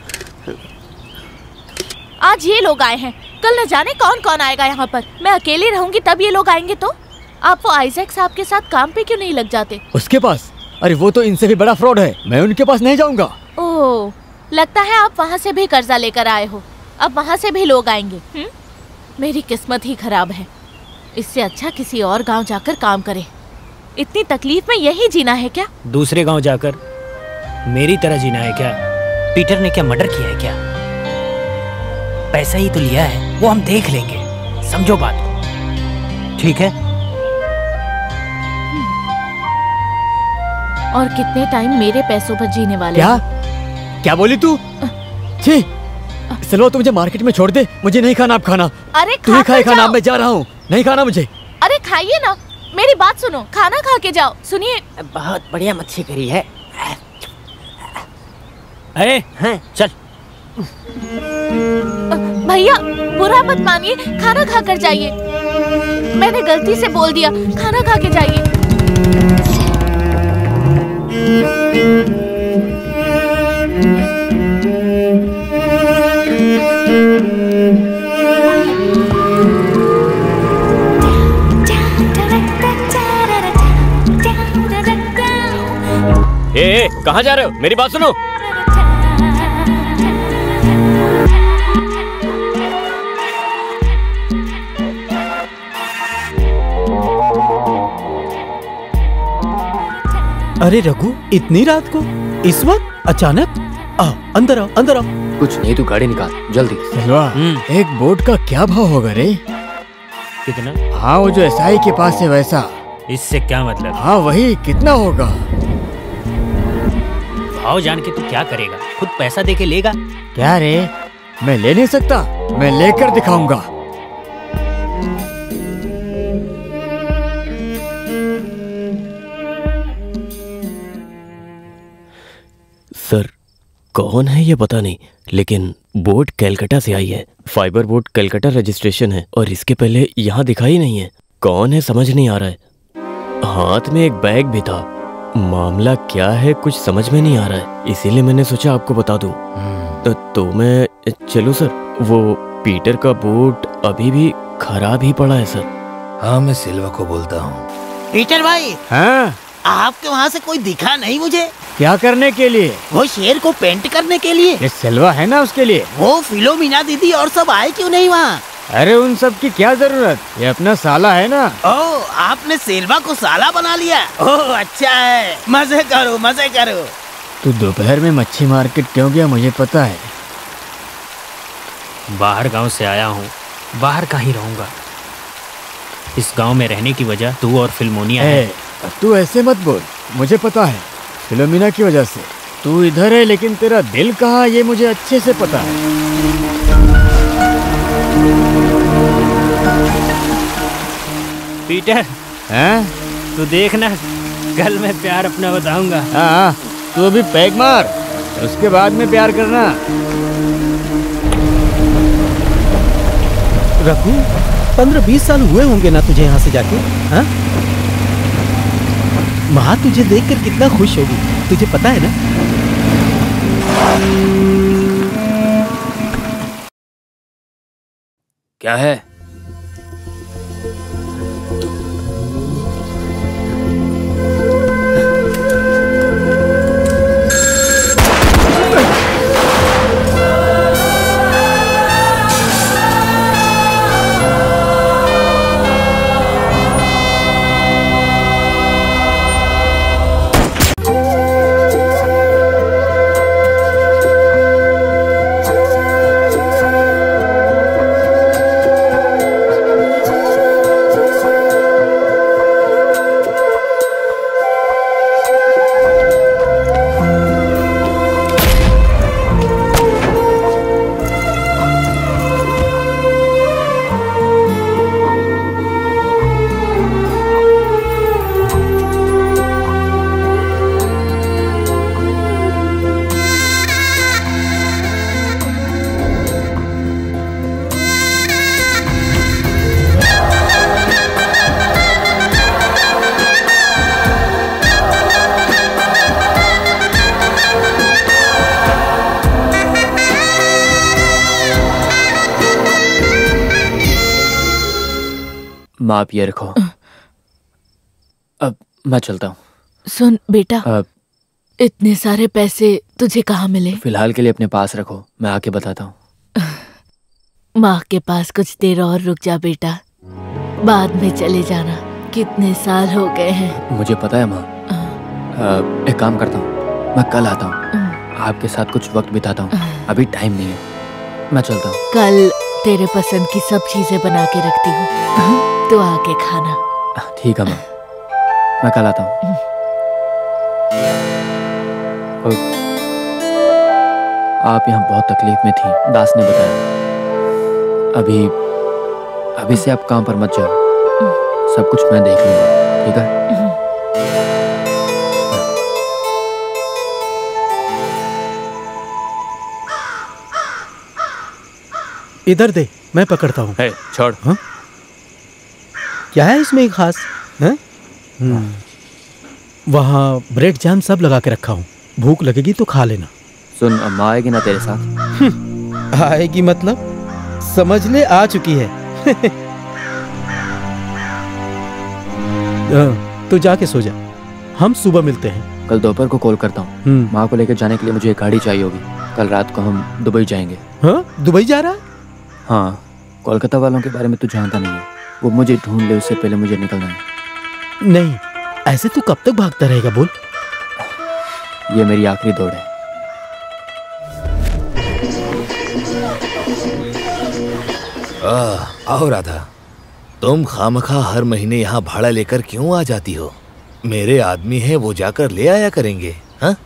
आज ये लोग आए हैं, कल न जाने कौन कौन आएगा यहाँ पर। मैं अकेली रहूंगी तब ये लोग आएंगे तो? आप वो आइजैक साहब के साथ काम पे क्यों नहीं लग जाते? उसके पास? अरे वो तो इनसे भी बड़ा फ्रॉड है, मैं उनके पास नहीं जाऊंगा। ओह, लगता है आप वहाँ से भी कर्जा लेकर आए हो, अब वहाँ से भी लोग आएंगे। हुँ? मेरी किस्मत ही खराब है, इससे अच्छा किसी और गांव जाकर काम करे। इतनी तकलीफ में यही जीना है क्या? दूसरे गांव जाकर मेरी तरह जीना है क्या? पीटर ने क्या मर्डर किया है क्या? पैसा ही तो लिया है, वो हम देख लेंगे, समझो बात को, ठीक है? और कितने टाइम मेरे पैसों पर जीने वाले? क्या क्या बोली तू? छी, चलो तो मुझे मार्केट में छोड़ दे, मुझे नहीं खाना अब खाना। अरे तू ही खाए खाना, मैं जा रहा हूँ, नहीं खाना मुझे। अरे खाइए ना, मेरी बात सुनो, खाना खा के जाओ। सुनिए, बहुत बढ़िया मच्छी करी है। अरे हाँ, चल। भैया बुरा मत मानिए, खाना खा कर जाइए। मैंने गलती से बोल दिया, खाना खा के जाइए। ए, ए, कहाँ जा रहे हो? मेरी बात सुनो। अरे रघु, इतनी रात को इस वक्त अचानक? आओ अंदर आओ, अंदर आओ। कुछ नहीं, तू गाड़ी निकाल जल्दी। एक बोट का क्या भाव होगा रे? कितना? हाँ वो जो एसआई के पास है वैसा। इससे क्या मतलब? हाँ वही, कितना होगा? भाव जान के तू क्या करेगा? खुद पैसा दे के लेगा? क्या रे, मैं ले नहीं सकता, मैं लेकर दिखाऊंगा। सर कौन है ये पता नहीं, लेकिन बोट कलकत्ता से आई है। फाइबर बोट कलकत्ता रजिस्ट्रेशन है और इसके पहले यहाँ दिखाई नहीं है। कौन है समझ नहीं आ रहा है। हाथ में एक बैग भी था। मामला क्या है कुछ समझ में नहीं आ रहा है, इसीलिए मैंने सोचा आपको बता दूं। तो, तो मैं चलो सर, वो पीटर का बोट अभी भी खराब ही पड़ा है सर। हाँ मैं सिल्वा को बोलता हूँ। पीटर भाई, हाँ आपके वहाँ से कोई दिखा नहीं मुझे। क्या करने के लिए? वो शेर को पेंट करने के लिए। ये सिल्वा है ना उसके लिए। वो फिलोमिना दीदी और सब आए क्यों नहीं वहाँ? अरे उन सब की क्या जरूरत, ये अपना साला है ना। ओह, आपने सिल्वा को साला बना लिया। ओह अच्छा है, मजे करो मजे करो। तू दोपहर में मच्छी मार्केट क्यों गया मुझे पता है। बाहर गांव से आया हूँ, बाहर कहीं रहूंगा। इस गांव में रहने की वजह तू और फिल्मोनिया है। तू ऐसे मत बोल, मुझे पता है फिलोमिना की वजह से। तू इधर है लेकिन तेरा दिल कहाँ ये मुझे अच्छे से पता है। पीटर, हैं? तू देखना, कल मैं प्यार अपना बताऊंगा। हाँ, तू अभी पैग मार, उसके बाद में प्यार करना। रघु, पंद्रह बीस साल हुए होंगे ना तुझे यहाँ से जाके? हाँ? माँ तुझे देखकर कितना खुश होगी, तुझे पता है ना? क्या है? माँ आप ये रखो। अब मैं चलता हूँ। सुन बेटा, अब इतने सारे पैसे तुझे कहाँ मिले? फिलहाल के लिए अपने पास रखो, मैं आके बताता हूँ। माँ के पास कुछ देर और रुक जा बेटा, बाद में चले जाना। कितने साल हो गए हैं। मुझे पता है माँ। एक काम करता हूँ, मैं कल आता हूँ, आपके साथ कुछ वक्त बिताता हूँ। अभी टाइम नहीं है, मैं चलता हूँ। कल तेरे पसंद की सब चीजें बना के रखती हूँ, तो आके खाना। ठीक है माँ, मैं कल आता हूँ। आप यहाँ बहुत तकलीफ में थी, दास ने बताया। अभी अभी से आप काम पर मत जाओ, सब कुछ मैं देख लूंगा, ठीक है? इधर दे, मैं पकड़ता हूँ। hey, छोड़। हाँ? क्या है इसमें खास? हाँ? वहाँ ब्रेड जैम सब लगा के रखा हूँ, भूख लगेगी तो खा लेना। सुन, अम्मा आएगी ना तेरे साथ? आएगी मतलब? समझ ले आ चुकी है। तू जाके सो जा, हम सुबह मिलते हैं। कल दोपहर को कॉल करता हूँ। माँ को लेकर जाने के लिए मुझे एक गाड़ी चाहिए होगी। कल रात को हम दुबई जाएंगे। हाँ? दुबई जा रहा है? हाँ, कोलकाता वालों के बारे में तू जानता नहीं है, वो मुझे ढूंढ ले, उससे पहले मुझे निकलना है। नहीं, ऐसे तू कब तक भागता रहेगा बोल? ये मेरी आखिरी दौड़ है। आ, आओ राधा। तुम खामखा हर महीने यहाँ भाड़ा लेकर क्यों आ जाती हो? मेरे आदमी हैं, वो जाकर ले आया करेंगे। हाँ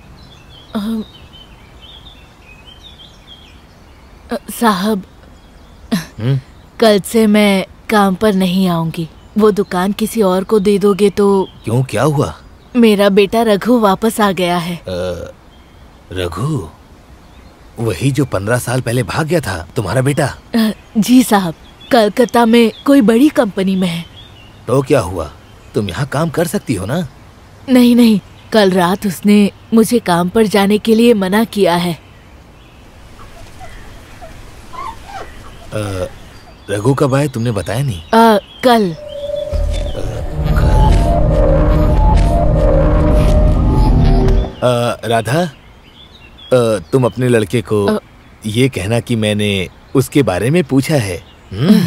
साहब, कल से मैं काम पर नहीं आऊंगी। वो दुकान किसी और को दे दोगे तो? क्यों, क्या हुआ? मेरा बेटा रघु वापस आ गया है। रघु? वही जो पंद्रह साल पहले भाग गया था, तुम्हारा बेटा? आ, जी साहब, कलकत्ता में कोई बड़ी कंपनी में है। तो क्या हुआ, तुम यहाँ काम कर सकती हो ना? नहीं नहीं, कल रात उसने मुझे काम पर जाने के लिए मना किया है। रघु कब आए तुमने बताया नहीं? आ, कल। आ, राधा, आ, तुम अपने लड़के को आ, ये कहना कि मैंने उसके बारे में पूछा है। हुँ?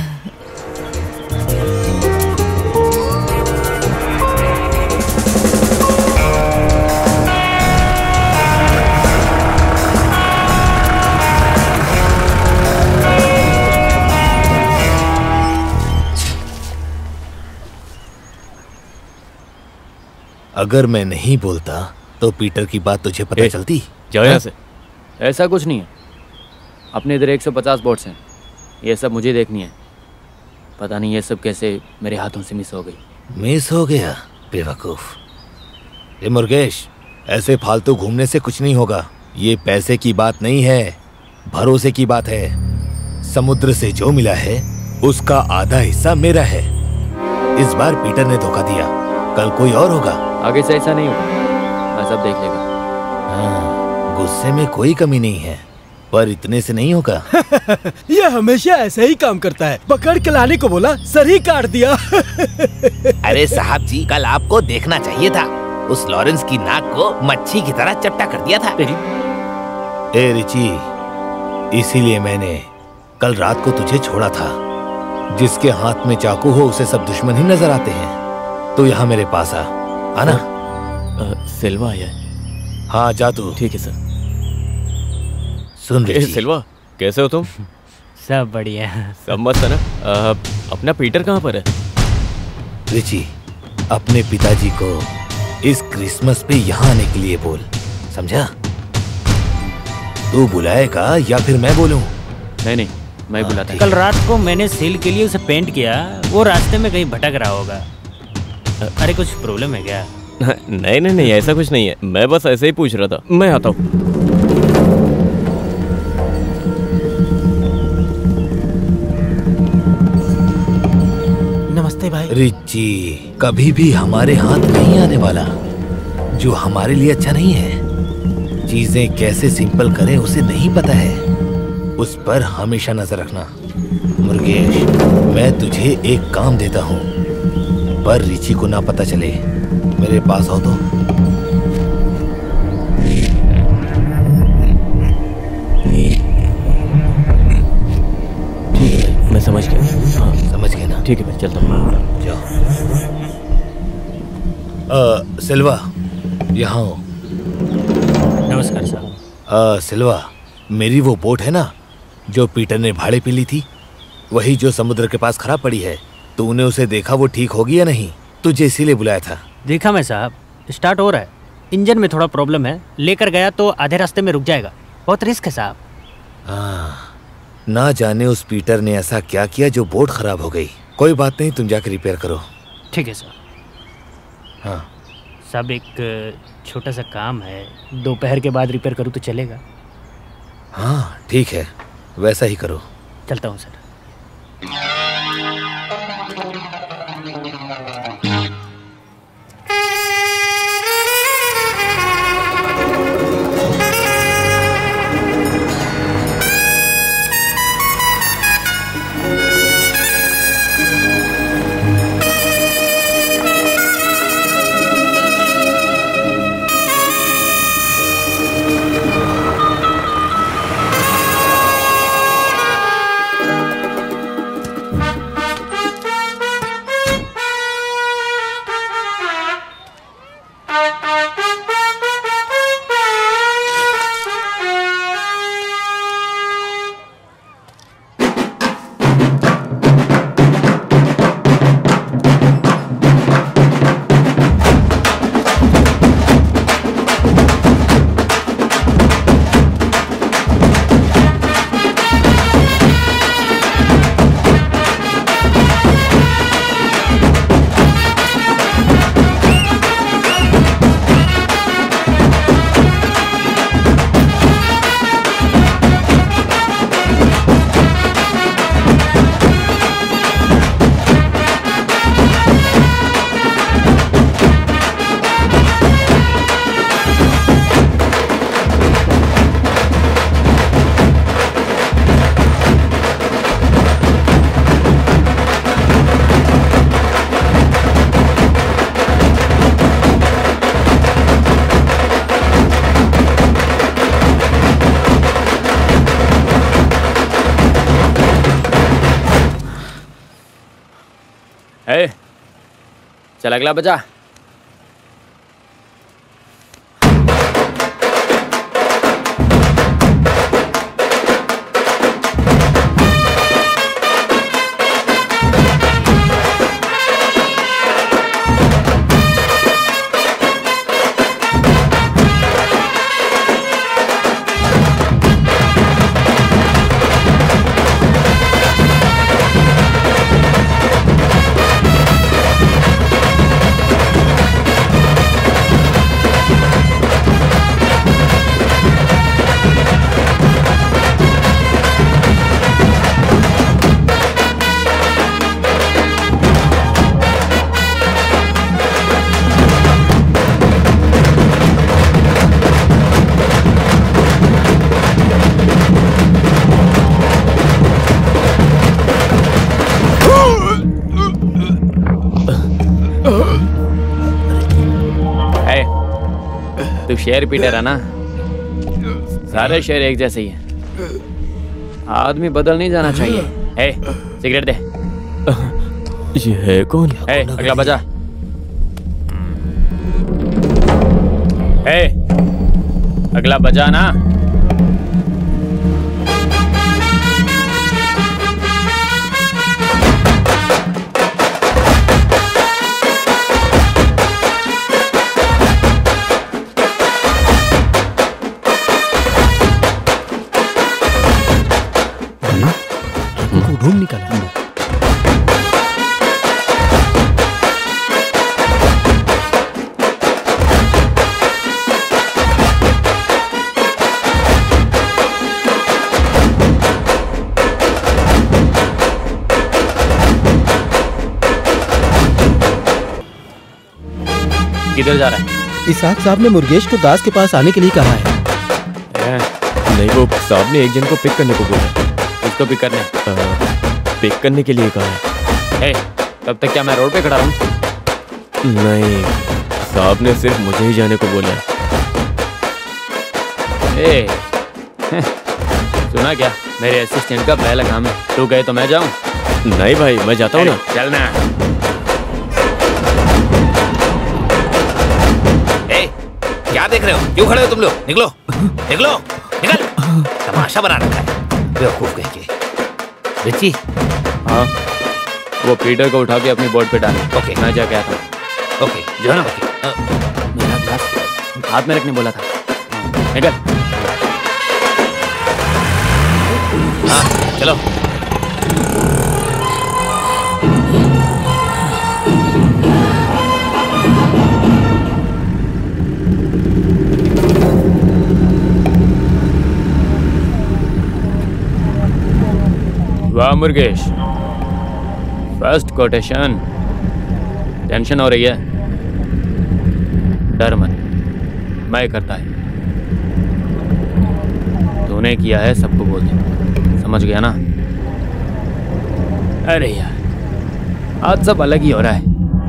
अगर मैं नहीं बोलता तो पीटर की बात तुझे पता चलती? जाओ यहाँ से। ऐसा कुछ नहीं है, अपने इधर एक सौ पचास बोट्स हैं, ये सब मुझे देखनी है। पता नहीं ये सब कैसे मेरे हाथों से मिस हो गई। मिस हो गया? बेवकूफ। ए मुर्गेश, ऐसे फालतू घूमने से कुछ नहीं होगा। ये पैसे की बात नहीं है, भरोसे की बात है। समुद्र से जो मिला है उसका आधा हिस्सा मेरा है। इस बार पीटर ने धोखा दिया, कल कोई और होगा। आगे से ऐसा नहीं होगा, मैं सब देख लेगा। हाँ, गुस्से में कोई कमी नहीं है, पर इतने से नहीं होगा। ये हमेशा ऐसा ही काम करता है। पकड़ के लाने को बोला, सर ही काट दिया। अरे साहब जी, कल आपको देखना चाहिए था। उस लॉरेंस की नाक को मच्छी की तरह चपटा कर दिया था। ए रिची, इसीलिए मैंने कल रात को तुझे छोड़ा था। जिसके हाथ में चाकू हो उसे सब दुश्मन ही नजर आते हैं। तो यहाँ मेरे पास आ, आना। सिल्वा आया है। हाँ जा तू। ठीक है सर। सुन रिची, सिल्वा, कैसे हो तुम? सब बढ़िया। सब मस्त है ना? आ, अपना पीटर कहाँ पर है? रिची, अपने पिताजी को इस क्रिसमस पे यहाँ आने के लिए बोल, समझा? तू बुलाएगा या फिर मैं बोलूं? नहीं नहीं, मैं बुलाता। कल रात को मैंने सेल के लिए उसे पेंट किया, वो रास्ते में कहीं भटक रहा होगा। अरे कुछ प्रॉब्लम है क्या? नहीं नहीं नहीं, ऐसा कुछ नहीं है, मैं बस ऐसे ही पूछ रहा था। मैं आता हूँ। नमस्ते भाई। रिची कभी भी हमारे हाथ नहीं आने वाला जो हमारे लिए अच्छा नहीं है। चीजें कैसे सिंपल करें उसे नहीं पता है, उस पर हमेशा नजर रखना। मुर्गेश, मैं तुझे एक काम देता हूँ, पर रिची को ना पता चले। मेरे पास हो तो। ठीक है, मैं समझ गया। हाँ समझ गए ना? ठीक है, मैं चलता हूँ। जाओ। सिल्वा, यहाँ हो। नमस्कार साहब। सिल्वा, मेरी वो बोट है ना जो पीटर ने भाड़े पे ली थी, वही जो समुद्र के पास खराब पड़ी है। तूने उसे देखा, वो ठीक होगी या नहीं? तुझे इसीलिए बुलाया था। देखा मैं साहब, स्टार्ट हो रहा है, इंजन में थोड़ा प्रॉब्लम है, लेकर गया तो आधे रास्ते में रुक जाएगा। बहुत रिस्क है साहब। हाँ, ना जाने उस पीटर ने ऐसा क्या किया जो बोट खराब हो गई। कोई बात नहीं, तुम जाकर रिपेयर करो। ठीक है सर। हाँ साहब, एक छोटा सा काम है, दोपहर के बाद रिपेयर करूँ तो चलेगा? हाँ ठीक है, वैसा ही करो। चलता हूँ सर। चल अगला बजा। तू शेर पीटर है ना, सारे शेर एक जैसे ही हैं। आदमी बदल नहीं जाना चाहिए। ए, सिगरेट दे। ये है कौन? ए, अगला बजा। ए, अगला बजा ना। ढूंढ निकाला। किधर जा रहा है? इसाक साहब ने मुर्गेश को दास के पास आने के लिए कहा है। ए, नहीं, वो साहब ने एक जन को पिक करने को बोला। उसको पिक करने आ, पिक करने के लिए कहा है। ए, तब तक क्या मैं रोड पे खड़ा हूँ? नहीं, साहब ने सिर्फ मुझे ही जाने को बोला है। ए, सुना क्या? मेरे असिस्टेंट का पहला काम है। तू गए तो मैं जाऊँ? नहीं भाई, मैं जाता हूँ ना। चल ना। ए, क्या देख रहे हो? क्यों खड़े हो तुम लोग? निकलो, निकलो, निकल। तमाशा बना रखा है बेवकूफ कह के। रिची, हाँ, वो पीटर को उठा के अपनी बोर्ड पे डाले। ओके, मैं जाके आता हूँ। ओके, जो ना। मेरा ग्लास हाथ में रखने बोला था। निकल। हाँ, चलो। वाह मुर्गेश, फर्स्ट कोटेशन। टेंशन हो रही है? डर मत, मैं करता है। तूने किया है सबको बोल दे, समझ गया ना? अरे यार, आज सब अलग ही हो रहा है।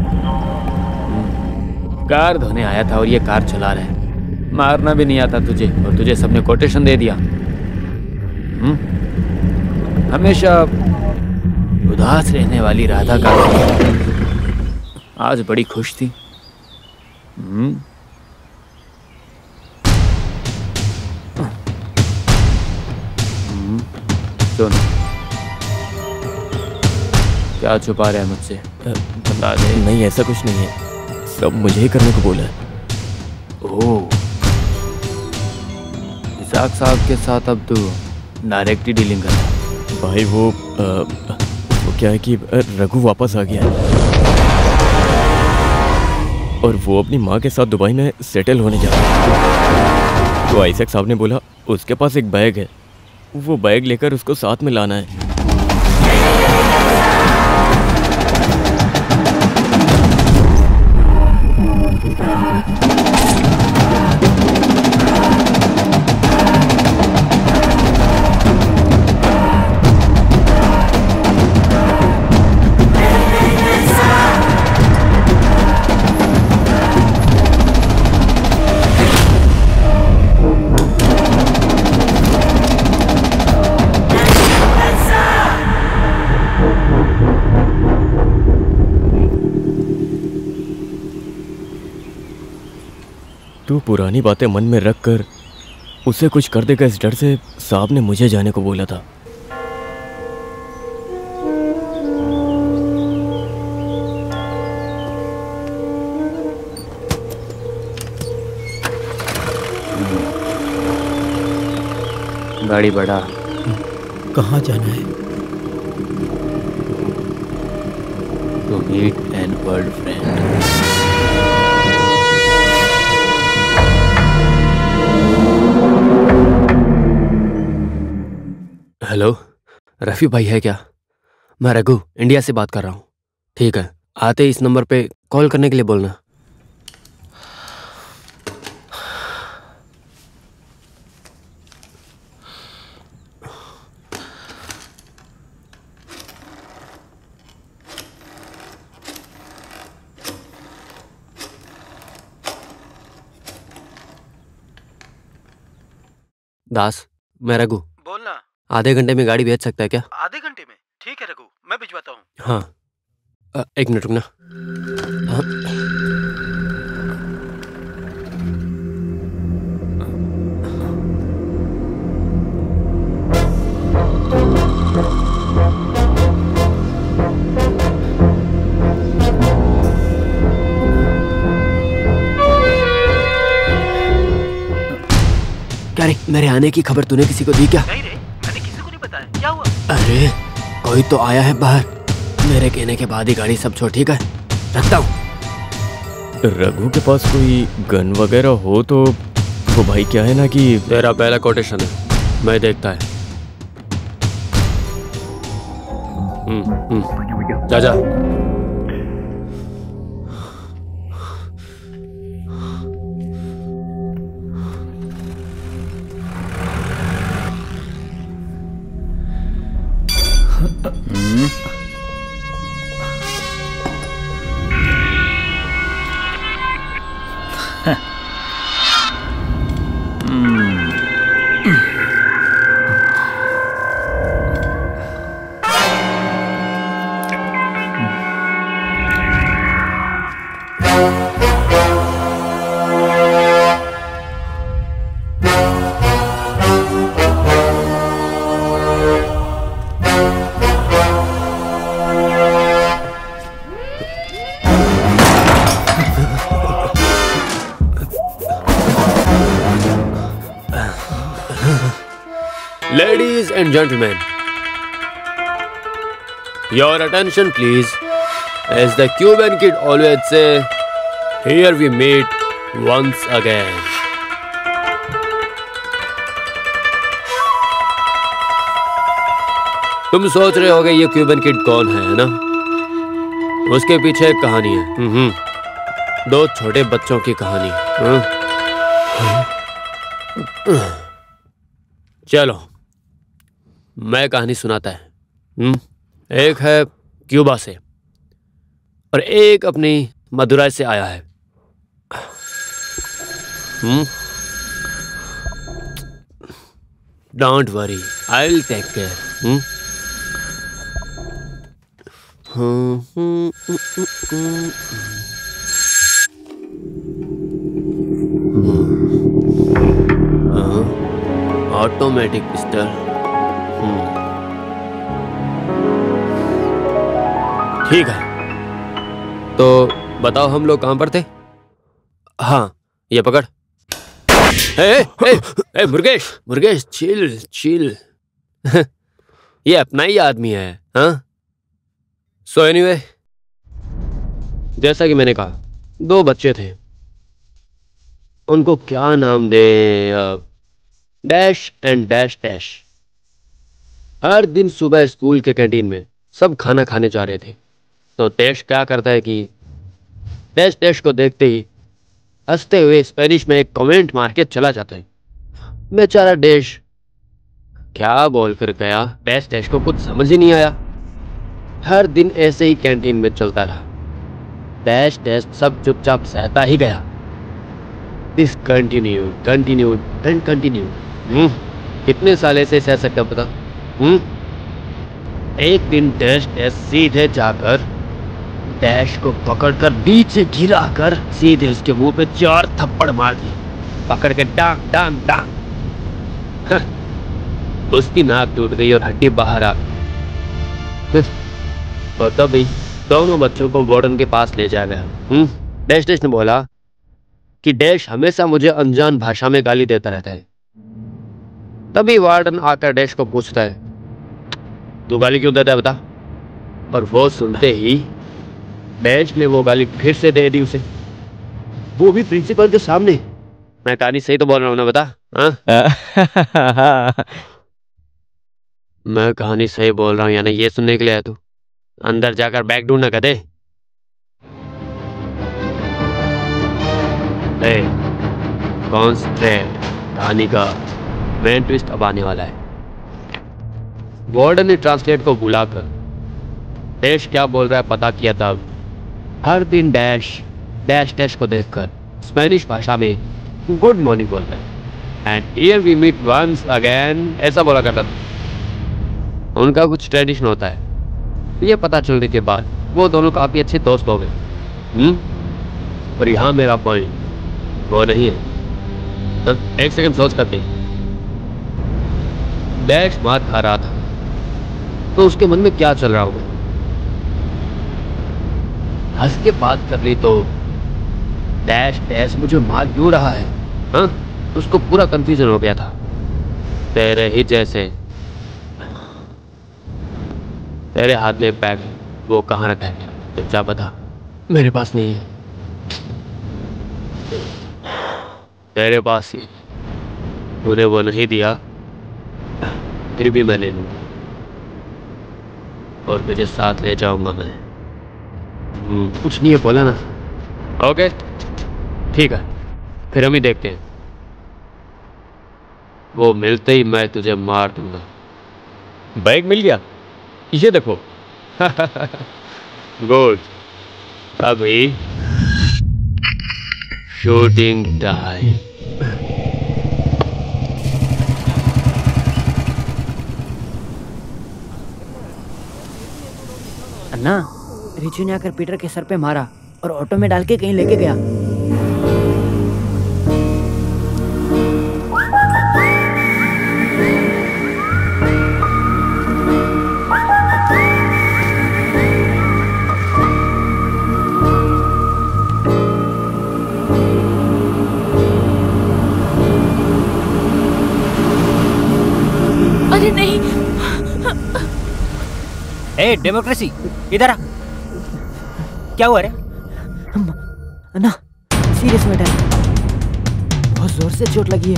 कार धोने आया था और ये कार चला रहा है। मारना भी नहीं आता तुझे और तुझे सबने कोटेशन दे दिया। हुँ? हमेशा उदास रहने वाली राधा का आज बड़ी खुश थी। हम्म सुन, क्या छुपा रहा है मुझसे? बता दे। नहीं, ऐसा कुछ नहीं है, सब मुझे ही करने को बोला है। ओह, इसाक साहब के साथ अब तू डायरेक्ट ही डीलिंग कर रहा है। भाई वो आ, वो क्या है कि रघु वापस आ गया और वो अपनी माँ के साथ दुबई में सेटल होने जा रहा है। तो आइजैक साहब ने बोला उसके पास एक बैग है, वो बैग लेकर उसको साथ में लाना है। तू पुरानी बातें मन में रख कर उसे कुछ कर देगा इस डर से साहब ने मुझे जाने को बोला था। गाड़ी बढ़ा। कहाँ जाना है? To meet an old friend. Hello, Rafi भाई है क्या? मैं रघु इंडिया से बात कर रहा हूँ। ठीक है, आते इस नंबर पे कॉल करने के लिए बोलना। दास, मैं रघु। बोलना। आधे घंटे में गाड़ी भेज सकता है क्या? आधे घंटे में? ठीक है रघु, मैं भिजवाता हूँ। हाँ, आ, एक मिनट रुकना। हाँ। क्या रे, मेरे आने की खबर तूने किसी को दी क्या? नहीं रे, मैंने किसी को नहीं बताया। क्या हुआ? अरे कोई तो आया है बाहर। मेरे कहने के बाद ही गाड़ी सब छोड़। ठीक है, रखता हूँ। रघु के पास कोई गन वगैरह हो तो वो भाई क्या है ना कि तेरा पहला कोटेशन है, मैं देखता है। हम्म हम्म जा जा। हम्म Ladies and gentlemen, your attention please. As the Cuban kid always say, here we meet once again. तुम सोच रहे होगे ये क्यूबन किड कौन है, है ना? उसके पीछे एक कहानी है। हम्म दो छोटे बच्चों की कहानी। चलो मैं कहानी सुनाता है। हम्म एक है क्यूबा से और एक अपनी मदुराई से आया है। Hmm don't worry, I will take care. Hmm automatic pistol. ठीक है, तो बताओ हम लोग कहां पर थे? हाँ, ये पकड़। ए, ए, ए, मुर्गेश मुर्गेश चिल चिल। ये अपना ही आदमी है। हाँ, सो एनीवे, जैसा कि मैंने कहा, दो बच्चे थे। उनको क्या नाम दे? Dash and dash dash. हर दिन सुबह स्कूल के कैंटीन में सब खाना खाने जा रहे थे, तो डैश क्या करता है कि डैश डैश को देखते ही हंसते हुए स्पेनिश में एक कमेंट मार के चला जाता है। बेचारा डैश क्या बोल कर गया, डैश डैश को कुछ समझ ही नहीं आया। हर दिन ऐसे ही कैंटीन में चलता रहा। डैश डैश सब चुपचाप सहता ही गया। This continue continue and continue. कितने साले से सह सकता पता? हम्म एक दिन डैश डैश सीधे जाकर डैश को पकड़कर बीच से गिराकर सीधे उसके मुंह पे चार थप्पड़ मार दिए, पकड़ के डांग डांग डांग। उसकी नाक टूट गई और हड्डी बाहर आ गई। और तभी दोनों बच्चों को वार्डन के पास ले जाया गया। हम्म डैश डैश ने बोला कि डैश हमेशा मुझे अनजान भाषा में गाली देता रहता है। तभी वार्डन आकर डैश को पूछता है, तू गाली क्यों देता है बता। और वो सुनते ही डैश ने वो गाली फिर से दे दी उसे, वो भी प्रिंसिपल के सामने। मैं कहानी सही तो बोल रहा हूँ ना बता? हाँ मैं कहानी सही बोल रहा हूँ या नहीं ये सुनने के लिए आया तू? अंदर जाकर बैग ढूंढना कदे। कॉन्सेंट्रेट, कहानी का मेन ट्विस्ट अब आने वाला है। वार्डन ने ट्रांसलेट को बुलाकर डैश क्या बोल रहा है पता किया। तब हर दिन डैश डैश डैश को देखकर स्पेनिश भाषा में गुड मॉर्निंग बोलता है। And here we meet once again ऐसा बोला करता था। उनका कुछ ट्रेडिशन होता है। ये पता चलने के बाद वो दोनों काफी अच्छे दोस्त हो गए। हम्म पर यहाँ मेरा पॉइंट वो नहीं है। तो एक सेकंड सोच करते। डैश मार खा रहा था तो उसके मन में क्या चल रहा होगा? हंस के बात कर ली तो डैश डैश मुझे मार क्यों रहा है? हाँ उसको पूरा कंफ्यूजन हो गया था। तेरे ही जैसे। तेरे हाथ में बैग वो कहाँ रखा है? चुपचाप बता। मेरे पास नहीं है। तेरे पास ही। तूने वो नहीं दिया फिर भी मैं ले लूंगा और तुझे साथ ले जाऊंगा मैं। कुछ नहीं है बोला ना? ओके ठीक है फिर हम ही देखते हैं। वो मिलते ही मैं तुझे मार दूंगा। बैग मिल गया, इसे देखो। गुड अभी शूटिंग टाइम। अन्ना रिचू ने आकर पीटर के सर पे मारा और ऑटो में डाल के कहीं लेके गया। अरे नहीं। ए डेमोक्रेसी इधर आ। क्या हुआ रे? अन्ना सीरियस मैटर है, बहुत जोर से चोट लगी है।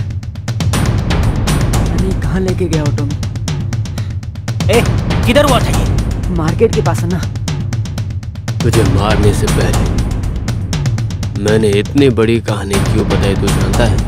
अरे कहाँ लेके गया ऑटो में? ए किधर हुआ था ये? मार्केट के पास अन्ना। तुझे मारने से पहले मैंने इतनी बड़ी कहानी क्यों बताई तू जानता है?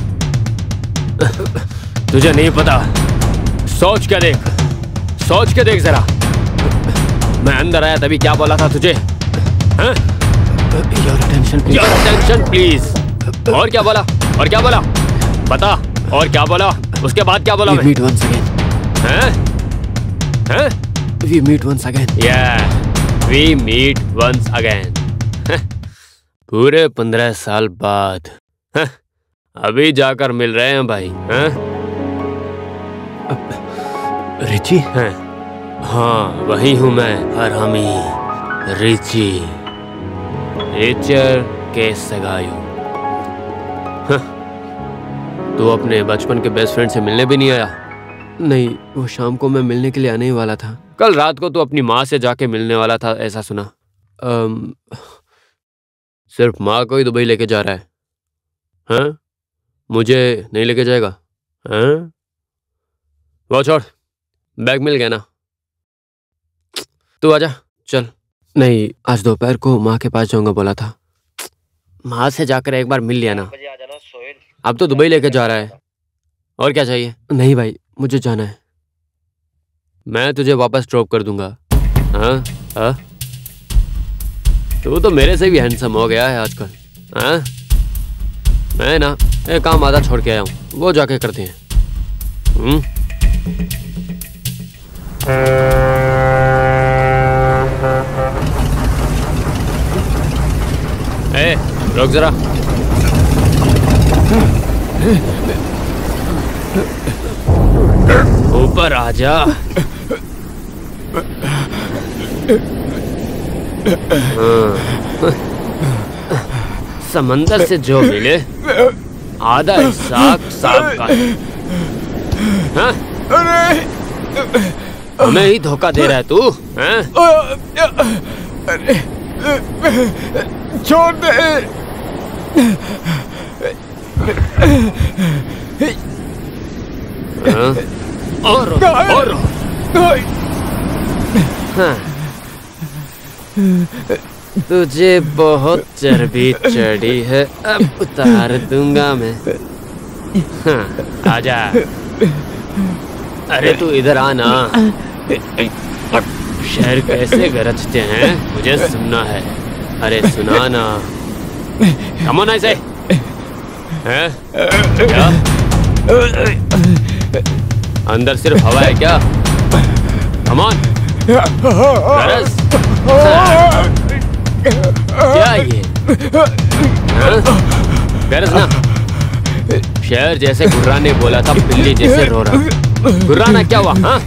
तुझे नहीं पता? सोच के देख, सोच के देख जरा। मैं अंदर आया तभी क्या बोला था तुझे? हाँ? Your attention please. Your attention please. और क्या बोला? और क्या बोला? बता। और क्या बोला? उसके बाद क्या बोला? We meet once again. हैं? हैं? We meet once again. Yeah, we meet once again. पूरे पंद्रह साल बाद अभी जाकर मिल रहे हैं भाई। हैं? रिची? हैं? हाँ वही हूँ मैं, हरहमी रिची। रिचर के सगायो। तू अपने बचपन के बेस्ट फ्रेंड से मिलने भी नहीं आया? नहीं, वो शाम को मैं मिलने के लिए आने ही वाला था। कल रात को तू अपनी माँ से जाके मिलने वाला था ऐसा सुना। अम, सिर्फ माँ को ही दुबई लेके जा रहा है? हाँ? मुझे नहीं लेके जाएगा? हाँ? वो छोड़, बैग मिल गया ना? तू आजा चल। नहीं, आज दोपहर को माँ के पास जाऊंगा बोला था। माँ से जाकर एक बार मिल लिया ना। अब तो दुबई लेके जा रहा है, और क्या चाहिए? नहीं भाई, मुझे जाना है। मैं तुझे वापस ड्रॉप कर दूंगा। हाँ हाँ, तू तो मेरे से भी हैंडसम हो गया है आजकल। हाँ, मैं ना एक काम आधा छोड़ के आया हूँ, वो जाके करते हैं। हम्म ए, रुक जरा। ऊपर आ जा। समंदर से जो मिले आधा हिस्सा सांप का। हाँ? हमें ही धोखा दे रहा है तू? अरे छोड़ दे। हाँ? और और हाँ। तुझे बहुत चर्बी चढ़ी है, अब उतार दूंगा मैं। हाँ, आजा। अरे तू इधर आना। शहर कैसे गरजते हैं मुझे सुनना है। अरे सुना ना। कम ऑन ऐसे। हैं? क्या? अंदर सिर्फ हवा है क्या? Come on. गरज। क्या ये? गरज ना। शहर जैसे गुर्राने बोला था, बिल्ली जैसे रो रहा। गुर्राना क्या हुआ? हाँ?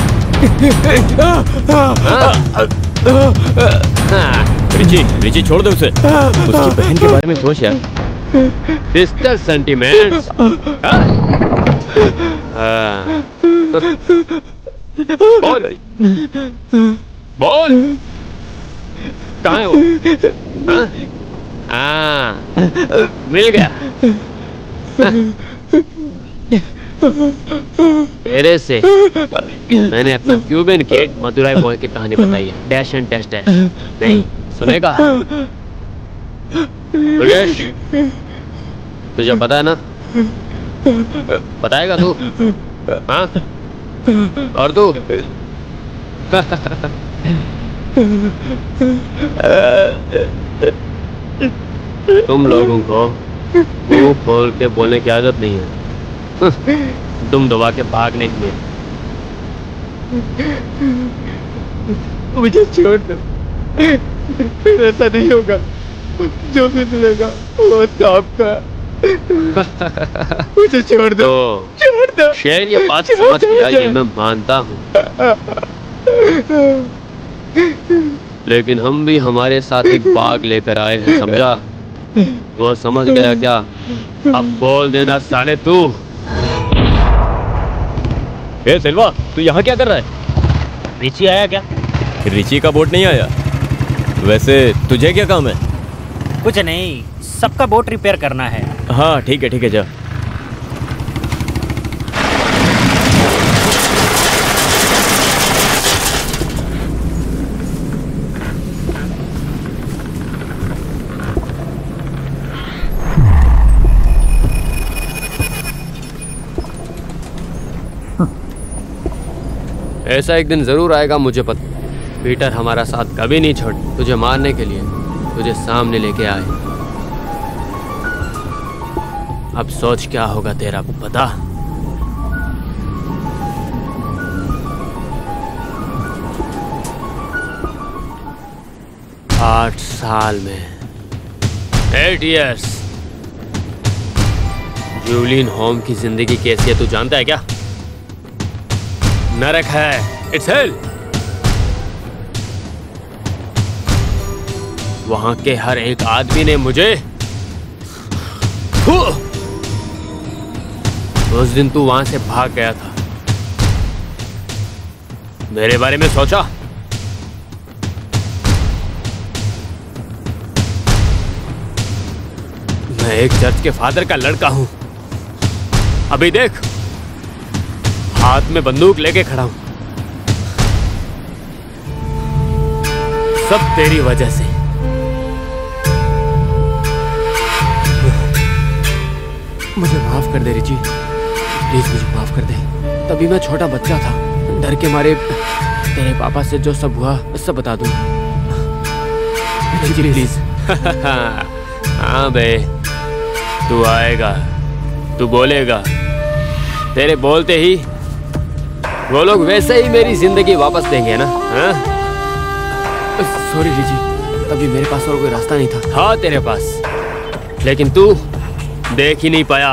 रिची, रिची छोड़ दे उसे। उसकी बहन के बारे में सोच यार। Sister sentiments. बोल बोल कहाँ है वो? हाँ, मिल गया। तेरे से मैंने अपना क्यूबन केट मदुराई बॉय की कहानी बताई है। Dash and dash dash. नहीं सुनेगा? दुर्गेश, तुझे पता है ना? बताएगा तू? हाँ? और तू? तुम लोगों को मुंह खोल के बोलने की आदत नहीं है। तुम दबा के भाग नहीं हुए। मुझे छोड़ दो, ऐसा नहीं होगा। जो भी मिलेगा वो आपका। मुझे छोड़ दो, तो छोड़ दो। शेर ये बात समझ गया, ये मैं मानता हूँ। लेकिन हम भी हमारे साथ एक बाग लेकर आए हैं, समझा? वो समझ गया क्या? अब बोल देना साले तू। ए सिल्वा, तू यहाँ क्या कर रहा है? रिची आया क्या? रिची का बोट नहीं आया। वैसे तुझे क्या काम है? कुछ नहीं, सबका बोट रिपेयर करना है। हाँ ठीक है ठीक है, जा। ऐसा एक दिन जरूर आएगा, मुझे पता। पीटर हमारा साथ कभी नहीं छोड़, तुझे मारने के लिए तुझे सामने लेके आए। अब सोच क्या होगा तेरा, पता? आठ साल में एट इयर्स जूलियन होम की जिंदगी कैसी है तू जानता है क्या? नरक है, इट्स हेल। वहां के हर एक आदमी ने मुझे, उस दिन तू वहां से भाग गया था, मेरे बारे में सोचा? मैं एक चर्च के फादर का लड़का हूं। अभी देख, हाथ में बंदूक लेके खड़ा हूं। सब तेरी वजह से। मुझे माफ कर दे रिची, प्लीज मुझे माफ कर दे। तभी मैं छोटा बच्चा था, डर के मारे तेरे पापा से जो सब हुआ सब बता दूंगा। Richie please. हाँ बे, तू आएगा, तू बोलेगा, तेरे बोलते ही वो लोग वैसे ही मेरी जिंदगी वापस देंगे ना? हाँ? सॉरी रिची, तभी मेरे पास और कोई रास्ता नहीं था। हाँ तेरे पास, लेकिन तू देख ही नहीं पाया।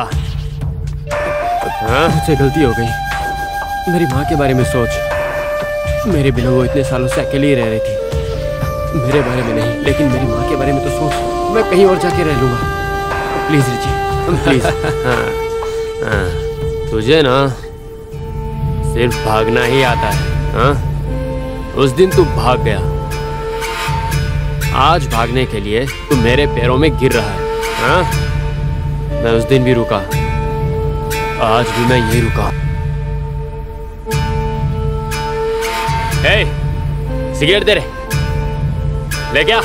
हाँ? मुझसे गलती हो गई। मेरी माँ के बारे में सोच। मेरे बिना वो इतने सालों से अकेले ही रह रही थी। मेरे बारे में नहीं, लेकिन मेरी माँ के बारे में तो सोच। मैं कहीं और जाके रह लूंगा। Please Richie, please. तुझे ना सिर्फ भागना ही आता है। हाँ? उस दिन तू भाग गया, आज भागने के लिए तू मेरे पैरों में गिर रहा है। हाँ? मैं उस दिन भी रुका, आज भी मैं यही रुका। हे, सिगरेट दे रहे, ले क्या?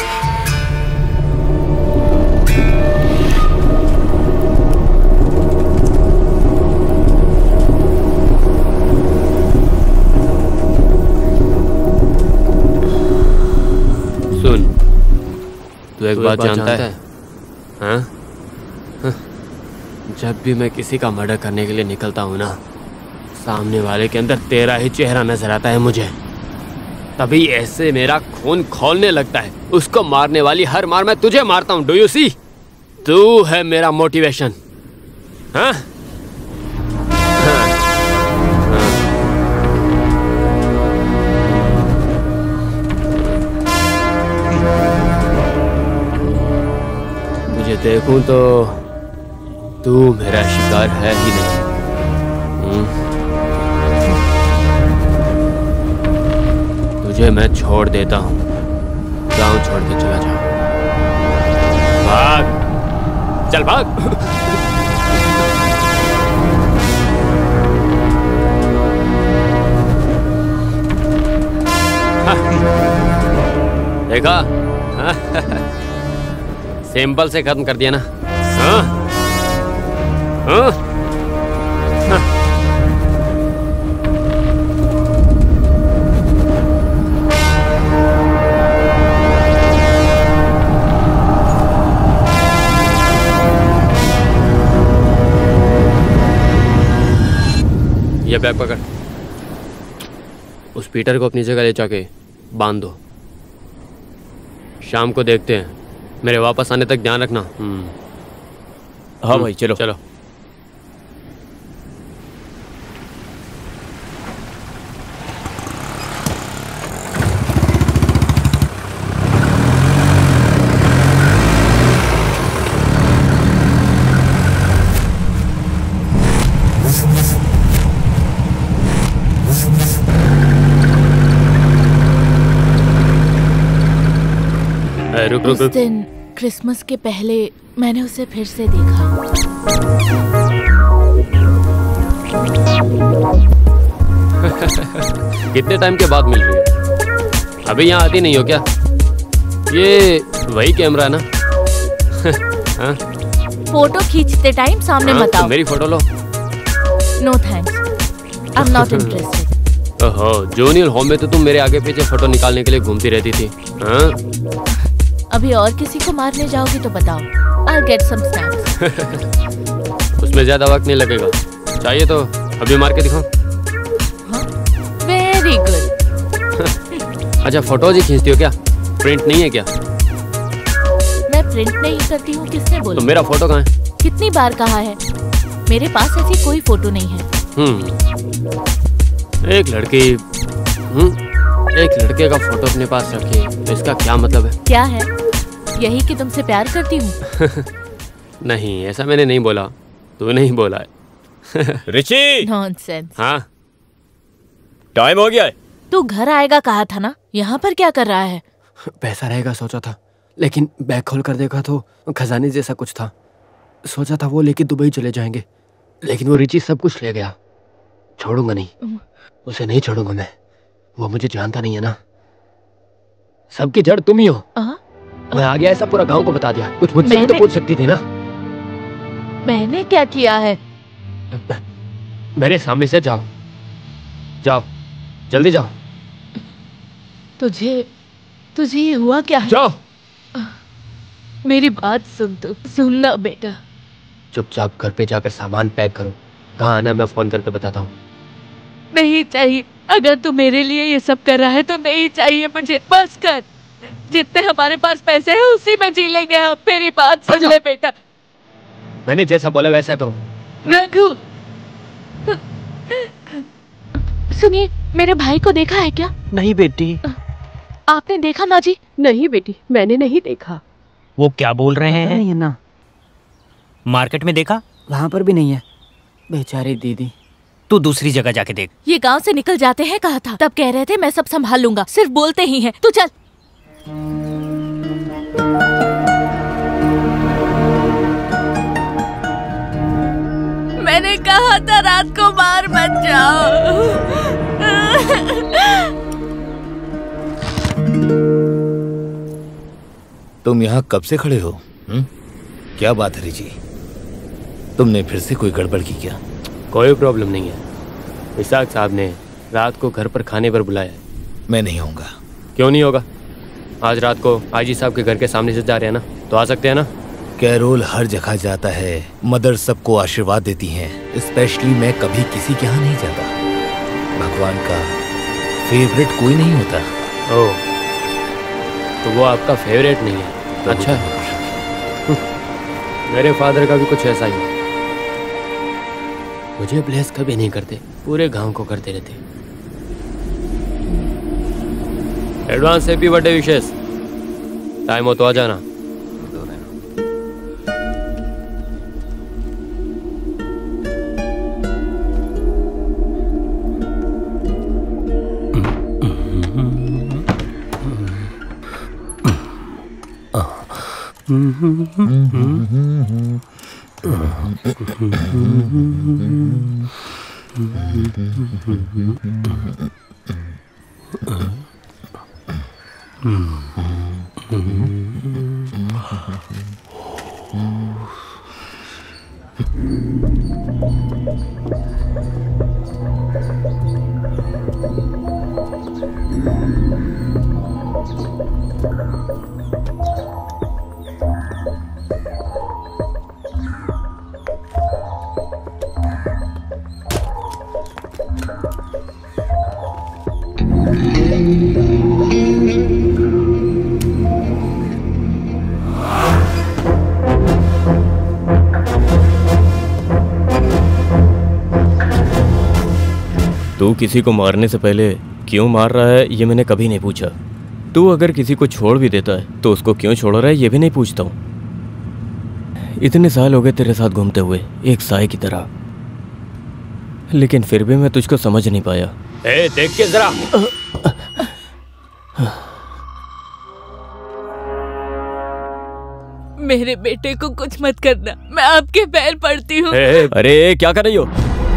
सुन, तू एक बात जानता है? हाँ? हाँ? जब भी मैं किसी का मर्डर करने के लिए निकलता हूँ ना, सामने वाले के अंदर तेरा ही चेहरा नजर आता है मुझे। तभी ऐसे मेरा खून खौलने लगता है। उसको मारने वाली हर मार मैं तुझे मारता हूँ। Do you see? तू है मेरा मोटिवेशन। हाँ? देखूं तो तू मेरा शिकार है ही नहीं। तुझे मैं छोड़ देता हूं, गांव छोड़ के चला जा। भाग, चल भाग। देखा? सिंपल से खत्म कर दिया ना। हाँ? हाँ? हाँ? ये बैग पकड़, उस पीटर को अपनी जगह ले जाके बांध दो। शाम को देखते हैं, मेरे वापस आने तक ध्यान रखना। हाँ भाई, चलो चलो। रुक रुक रुक। क्रिसमस के पहले मैंने उसे फिर से देखा। कितने टाइम के बाद मिल रही हो? अभी यहाँ आती नहीं हो क्या? ये वही कैमरा है ना? हाँ? फोटो खींचते टाइम सामने हाँ, मत आओ। तो मेरी फोटो लो। No thanks, I am not interested. ओहो, जूनियर होम में तो तुम मेरे आगे पीछे फोटो निकालने के लिए घूमती रहती थी। हाँ? अभी और किसी को मारने जाओगी तो बताओ, I'll get some snacks। उसमें ज्यादा वक्त नहीं लगेगा, चाहिए तो अभी मार के दिखाओ। हाँ? Very good। अच्छा, फोटोज ही खींचती हो क्या? प्रिंट नहीं है क्या? मैं प्रिंट नहीं करती हूँ, किसने बोला? तो मेरा फोटो कहाँ है? कितनी बार कहा है, मेरे पास ऐसी कोई फोटो नहीं है। हम्म, एक लड़की हम्म एक लड़के का फोटो अपने पास रखी, तो इसका क्या मतलब है? क्या है? यही कि तुमसे प्यार करती हूँ। नहीं, ऐसा मैंने नहीं बोला, तू नहीं बोला है। रिची! नॉनसेंस। हाँ? टाइम हो गया है। तू घर आएगा कहा था ना, यहाँ पर क्या कर रहा है? पैसा रहेगा सोचा था, लेकिन बैग खोल कर देखा तो खजाने जैसा कुछ था। सोचा था वो लेके दुबई चले जाएंगे, लेकिन वो रिची सब कुछ ले गया। छोड़ूंगा नहीं, उसे नहीं छोड़ूंगा मैं। वो मुझे जानता नहीं है ना। सबकी जड़ तुम ही हो। आ? मैं आ गया, ऐसा पूरा गांव को बता दिया। कुछ मुझसे भी तो पूछ सकती थी ना। मैंने क्या किया है? मेरे सामने से जाओ, जाओ, जल्दी जाओ। तुझे तुझे ये हुआ क्या है? जाओ। मेरी बात सुन, तू सुनना बेटा। चुपचाप घर पे जाकर सामान पैक करो। कहाँ आना मैं फोन करके बताता हूँ। नहीं चाहिए, अगर तू मेरे लिए ये सब कर रहा है तो नहीं चाहिए मुझे, बस कर। जितने हमारे पास पैसे हैं उसी में जी लेंगे हम। मेरी बात सुन ले बेटा। मैंने जैसा बोला वैसा तो। रघु, सुनिए, मेरे भाई को देखा है क्या? नहीं बेटी। आपने देखा माँ जी? नहीं बेटी, मैंने नहीं देखा। वो क्या बोल रहे हैं? नहीं है ना। मार्केट में देखा? वहाँ पर भी नहीं है। बेचारी दीदी। तू दूसरी जगह जाके देख। ये गांव से निकल जाते हैं कहा था, तब कह रहे थे मैं सब संभाल लूंगा, सिर्फ बोलते ही हैं। तू चल। मैंने कहा था रात को बाहर मत जाओ। तुम यहाँ कब से खड़े हो? हुँ? क्या बात है रिची, तुमने फिर से कोई गड़बड़ की क्या? कोई प्रॉब्लम नहीं है। इसाक साहब ने रात को घर पर खाने पर बुलाया है। मैं नहीं आऊंगा। क्यों नहीं होगा? आज रात को आजी साहब के घर के सामने से जा रहे हैं ना, तो आ सकते हैं ना? कैरोल हर जगह जाता है, मदर सबको आशीर्वाद देती हैं। स्पेशली मैं कभी किसी के यहाँ नहीं जाता। भगवान का फेवरेट कोई नहीं होता। ओह, तो वो आपका फेवरेट नहीं है? तो अच्छा है। मेरे फादर का भी कुछ ऐसा ही है। मुझे ब्लेस कभी नहीं करते, पूरे गांव को करते रहते। Advance happy birthday wishes. Time हो तो आ जाना। तू किसी को मारने से पहले क्यों मार रहा है ये मैंने कभी नहीं पूछा। तू अगर किसी को छोड़ भी देता है तो उसको क्यों छोड़ रहा है ये भी नहीं पूछता हूँ। इतने साल हो गए तेरे साथ घूमते हुए एक साए की तरह, लेकिन फिर भी मैं तुझको समझ नहीं पाया। ए, देख के जरा। मेरे बेटे को कुछ मत करना, मैं आपके पैर पड़ती हूँ। अरे क्या कर रही हो?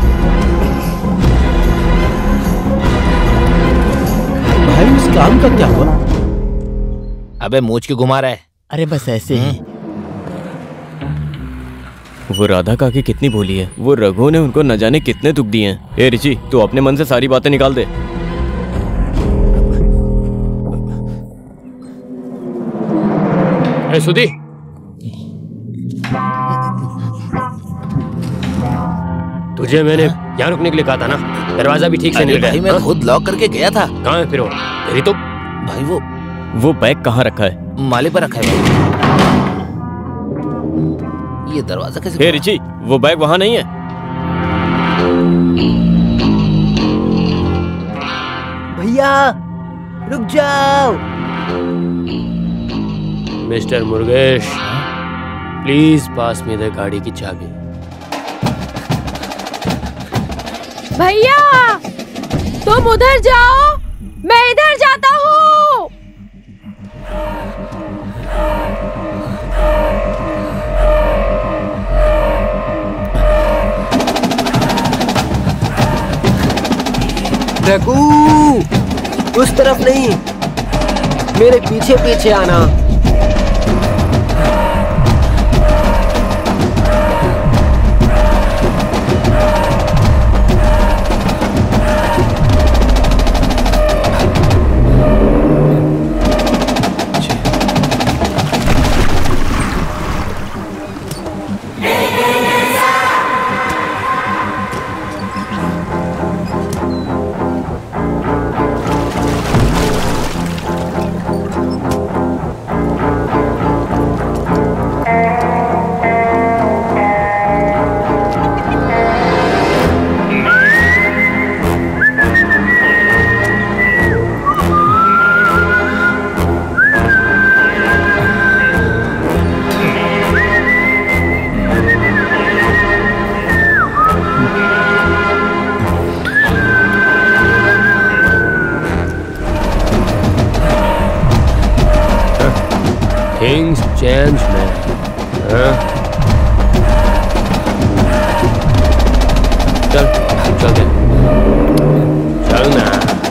भाई उस काम का क्या हुआ? अबे मूछ के घुमा रहा है। अरे बस ऐसे ही। वो राधा काकी कितनी भोली है, वो रघु ने उनको न जाने कितने दुख दिए हैं। ए रिची, तू अपने मन से सारी बातें निकाल दे। ए सुधी, तुझे मैंने यहाँ रुकने के लिए कहा था ना, दरवाजा भी ठीक से नहीं भाई मैं खुद लॉक करके गया था। कहाँ है फिर वो? तेरी तो भाई वो वो बैग कहाँ रखा है? माले पर रखा है। ये दरवाजा कैसे? हे रिची, वो बैग वहाँ नहीं है। भैया रुक जाओ। मिस्टर मुर्गेश, प्लीज पास में दे गाड़ी की चाबी। भैया तुम उधर जाओ, मैं इधर जाता हूँ। रघु, उस तरफ नहीं, मेरे पीछे पीछे आना। रेंज में। हाँ? चल चल दे, चल ना।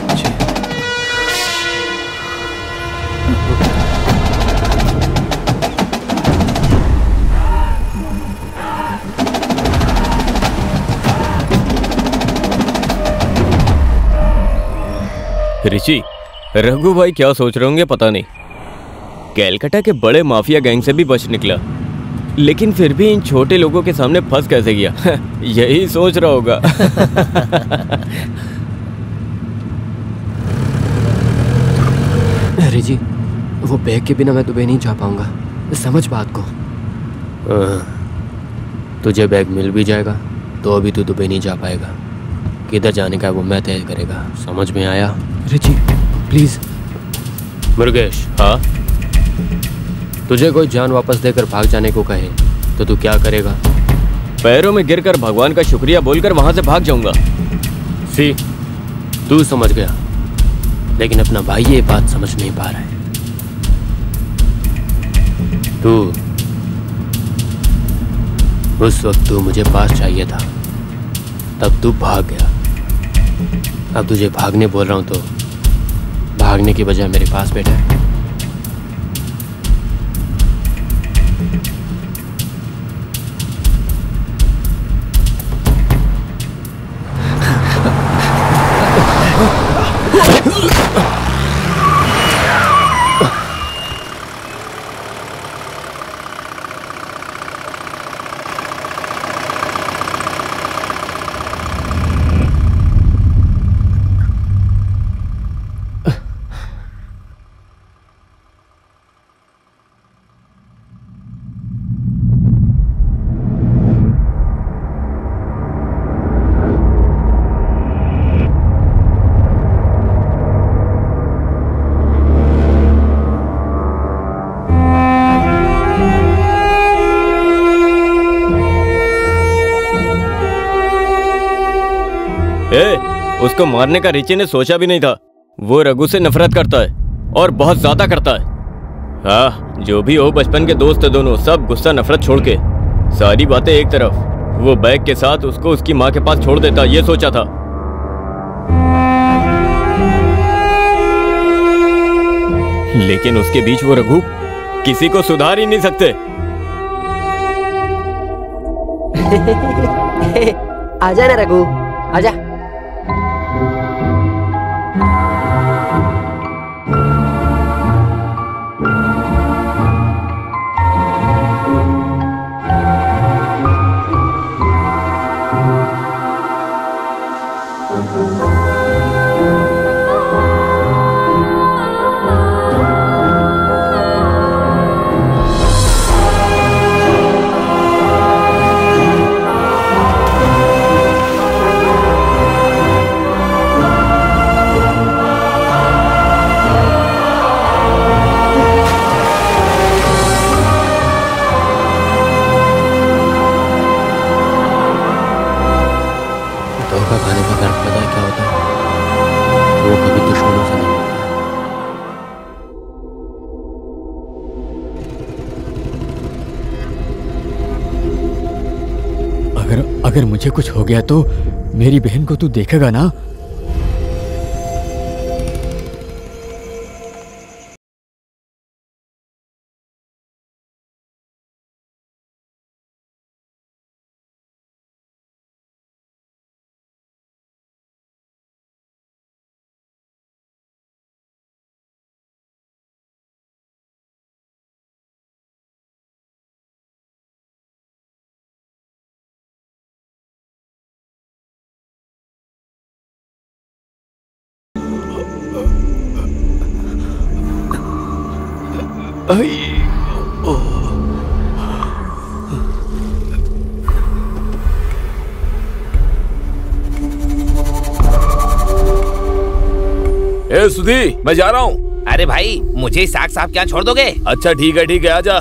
ऋषि, रघु भाई क्या सोच रहे होंगे पता नहीं। कैलकाटा के बड़े माफिया गैंग से भी बच निकला, लेकिन फिर भी इन छोटे लोगों के सामने फंस कैसे गया यही सोच रहा होगा। अरे जी, वो बैग के बिना मैं दुबई नहीं जा पाऊंगा, समझ बात को। तुझे बैग मिल भी जाएगा तो अभी तू दुबई नहीं जा पाएगा। किधर जाने का है वो मैं तय करेगा, समझ में आया? अरे जी प्लीज। मुर्गेश। हाँ? तुझे कोई जान वापस देकर भाग जाने को कहे तो तू क्या करेगा? पैरों में गिरकर भगवान का शुक्रिया बोलकर वहां से भाग जाऊंगा। सी, तू समझ गया, लेकिन अपना भाई ये बात समझ नहीं पा रहा है। तू उस वक्त तू मुझे पास चाहिए था, तब तू भाग गया। अब तुझे भागने बोल रहा हूं तो भागने की बजाय मेरे पास बैठा है। उसको मारने का ऋषि ने सोचा भी नहीं था। वो रघु से नफरत करता है और बहुत ज्यादा करता है। हाँ, जो भी हो, बचपन के दोस्त है दोनों, सब गुस्सा नफरत छोड़ के सारी बातें एक तरफ, वो बैग के साथ उसको उसकी माँ के पास छोड़ देता, ये सोचा था। लेकिन उसके बीच वो रघु किसी को सुधार ही नहीं सकते। आजा ना रघु, आजा। अगर मुझे कुछ हो गया तो मेरी बहन को तू देखेगा ना? ए सुधी, मैं जा रहा हूँ। अरे भाई, मुझे साग साहब क्या छोड़ दोगे? अच्छा ठीक है ठीक है, आजा।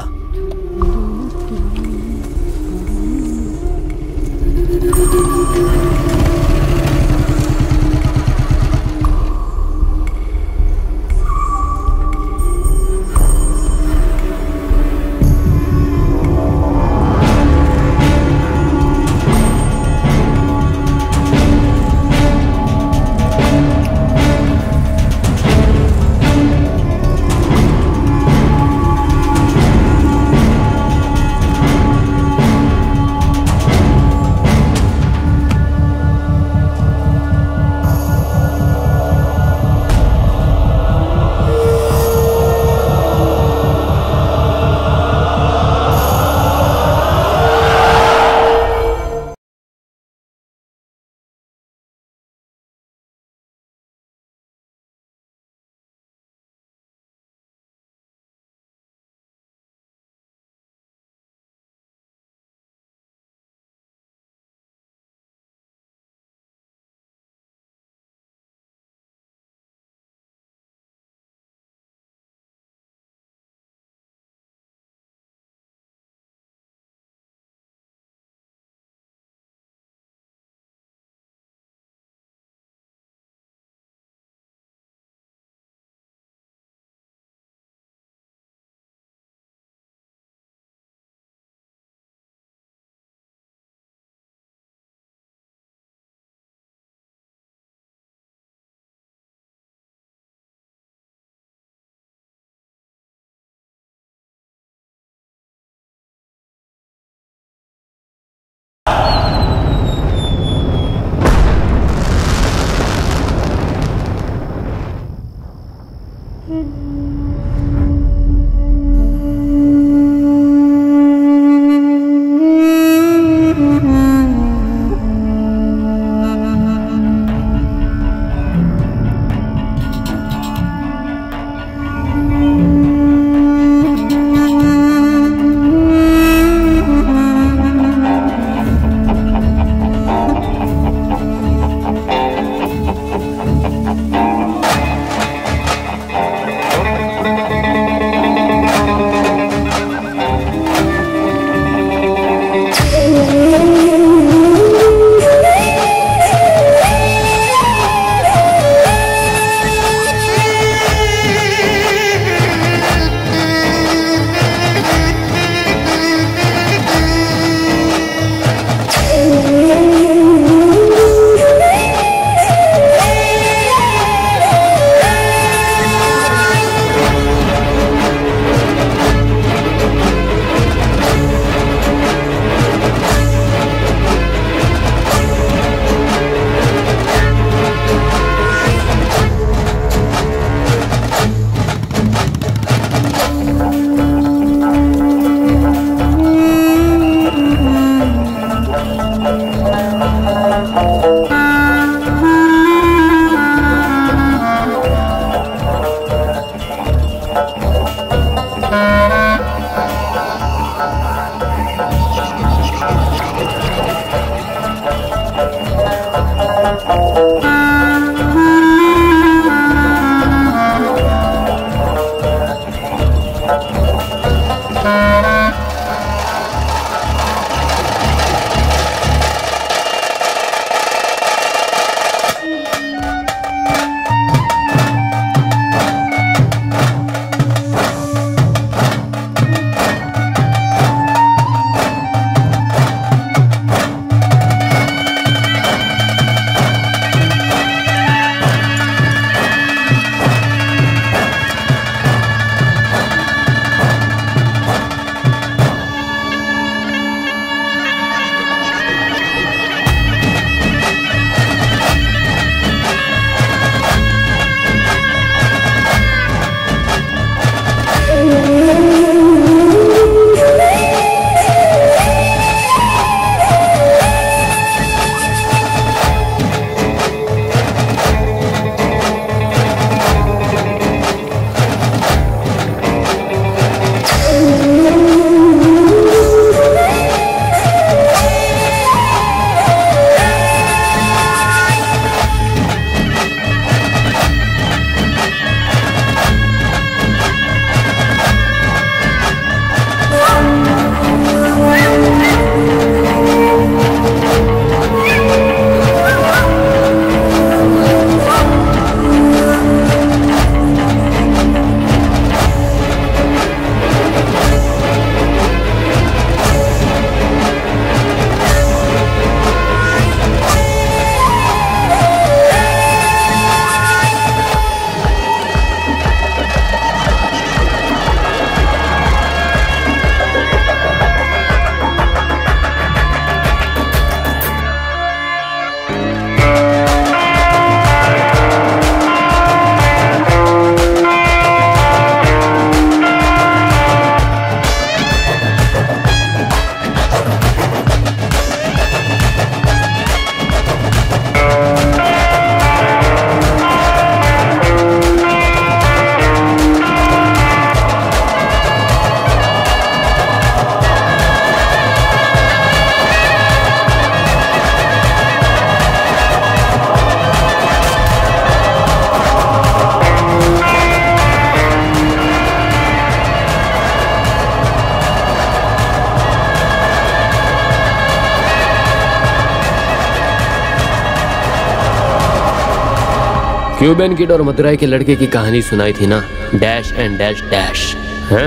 क्यूबन किड और मदुराई के लड़के की कहानी सुनाई थी ना, डैश एंड डैश डैश। हैं?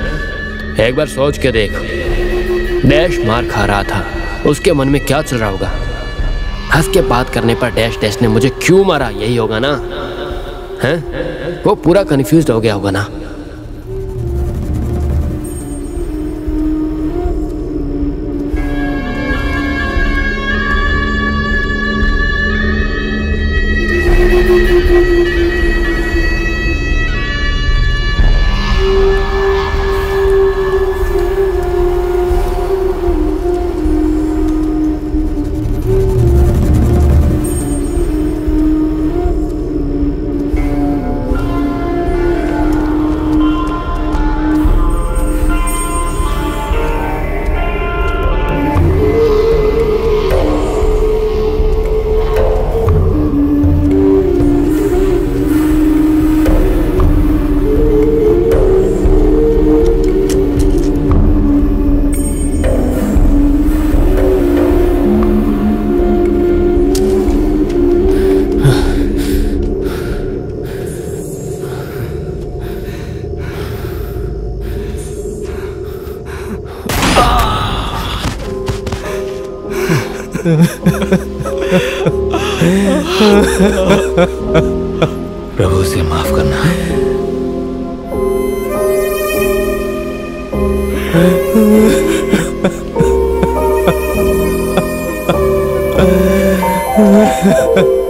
एक बार सोच के देख, डैश मार खा रहा था, उसके मन में क्या चल रहा होगा? हंस के बात करने पर डैश डैश ने मुझे क्यों मारा, यही होगा ना? हैं? वो पूरा कंफ्यूज हो गया होगा ना? प्रभु उसे माफ करना। Ha ha ha.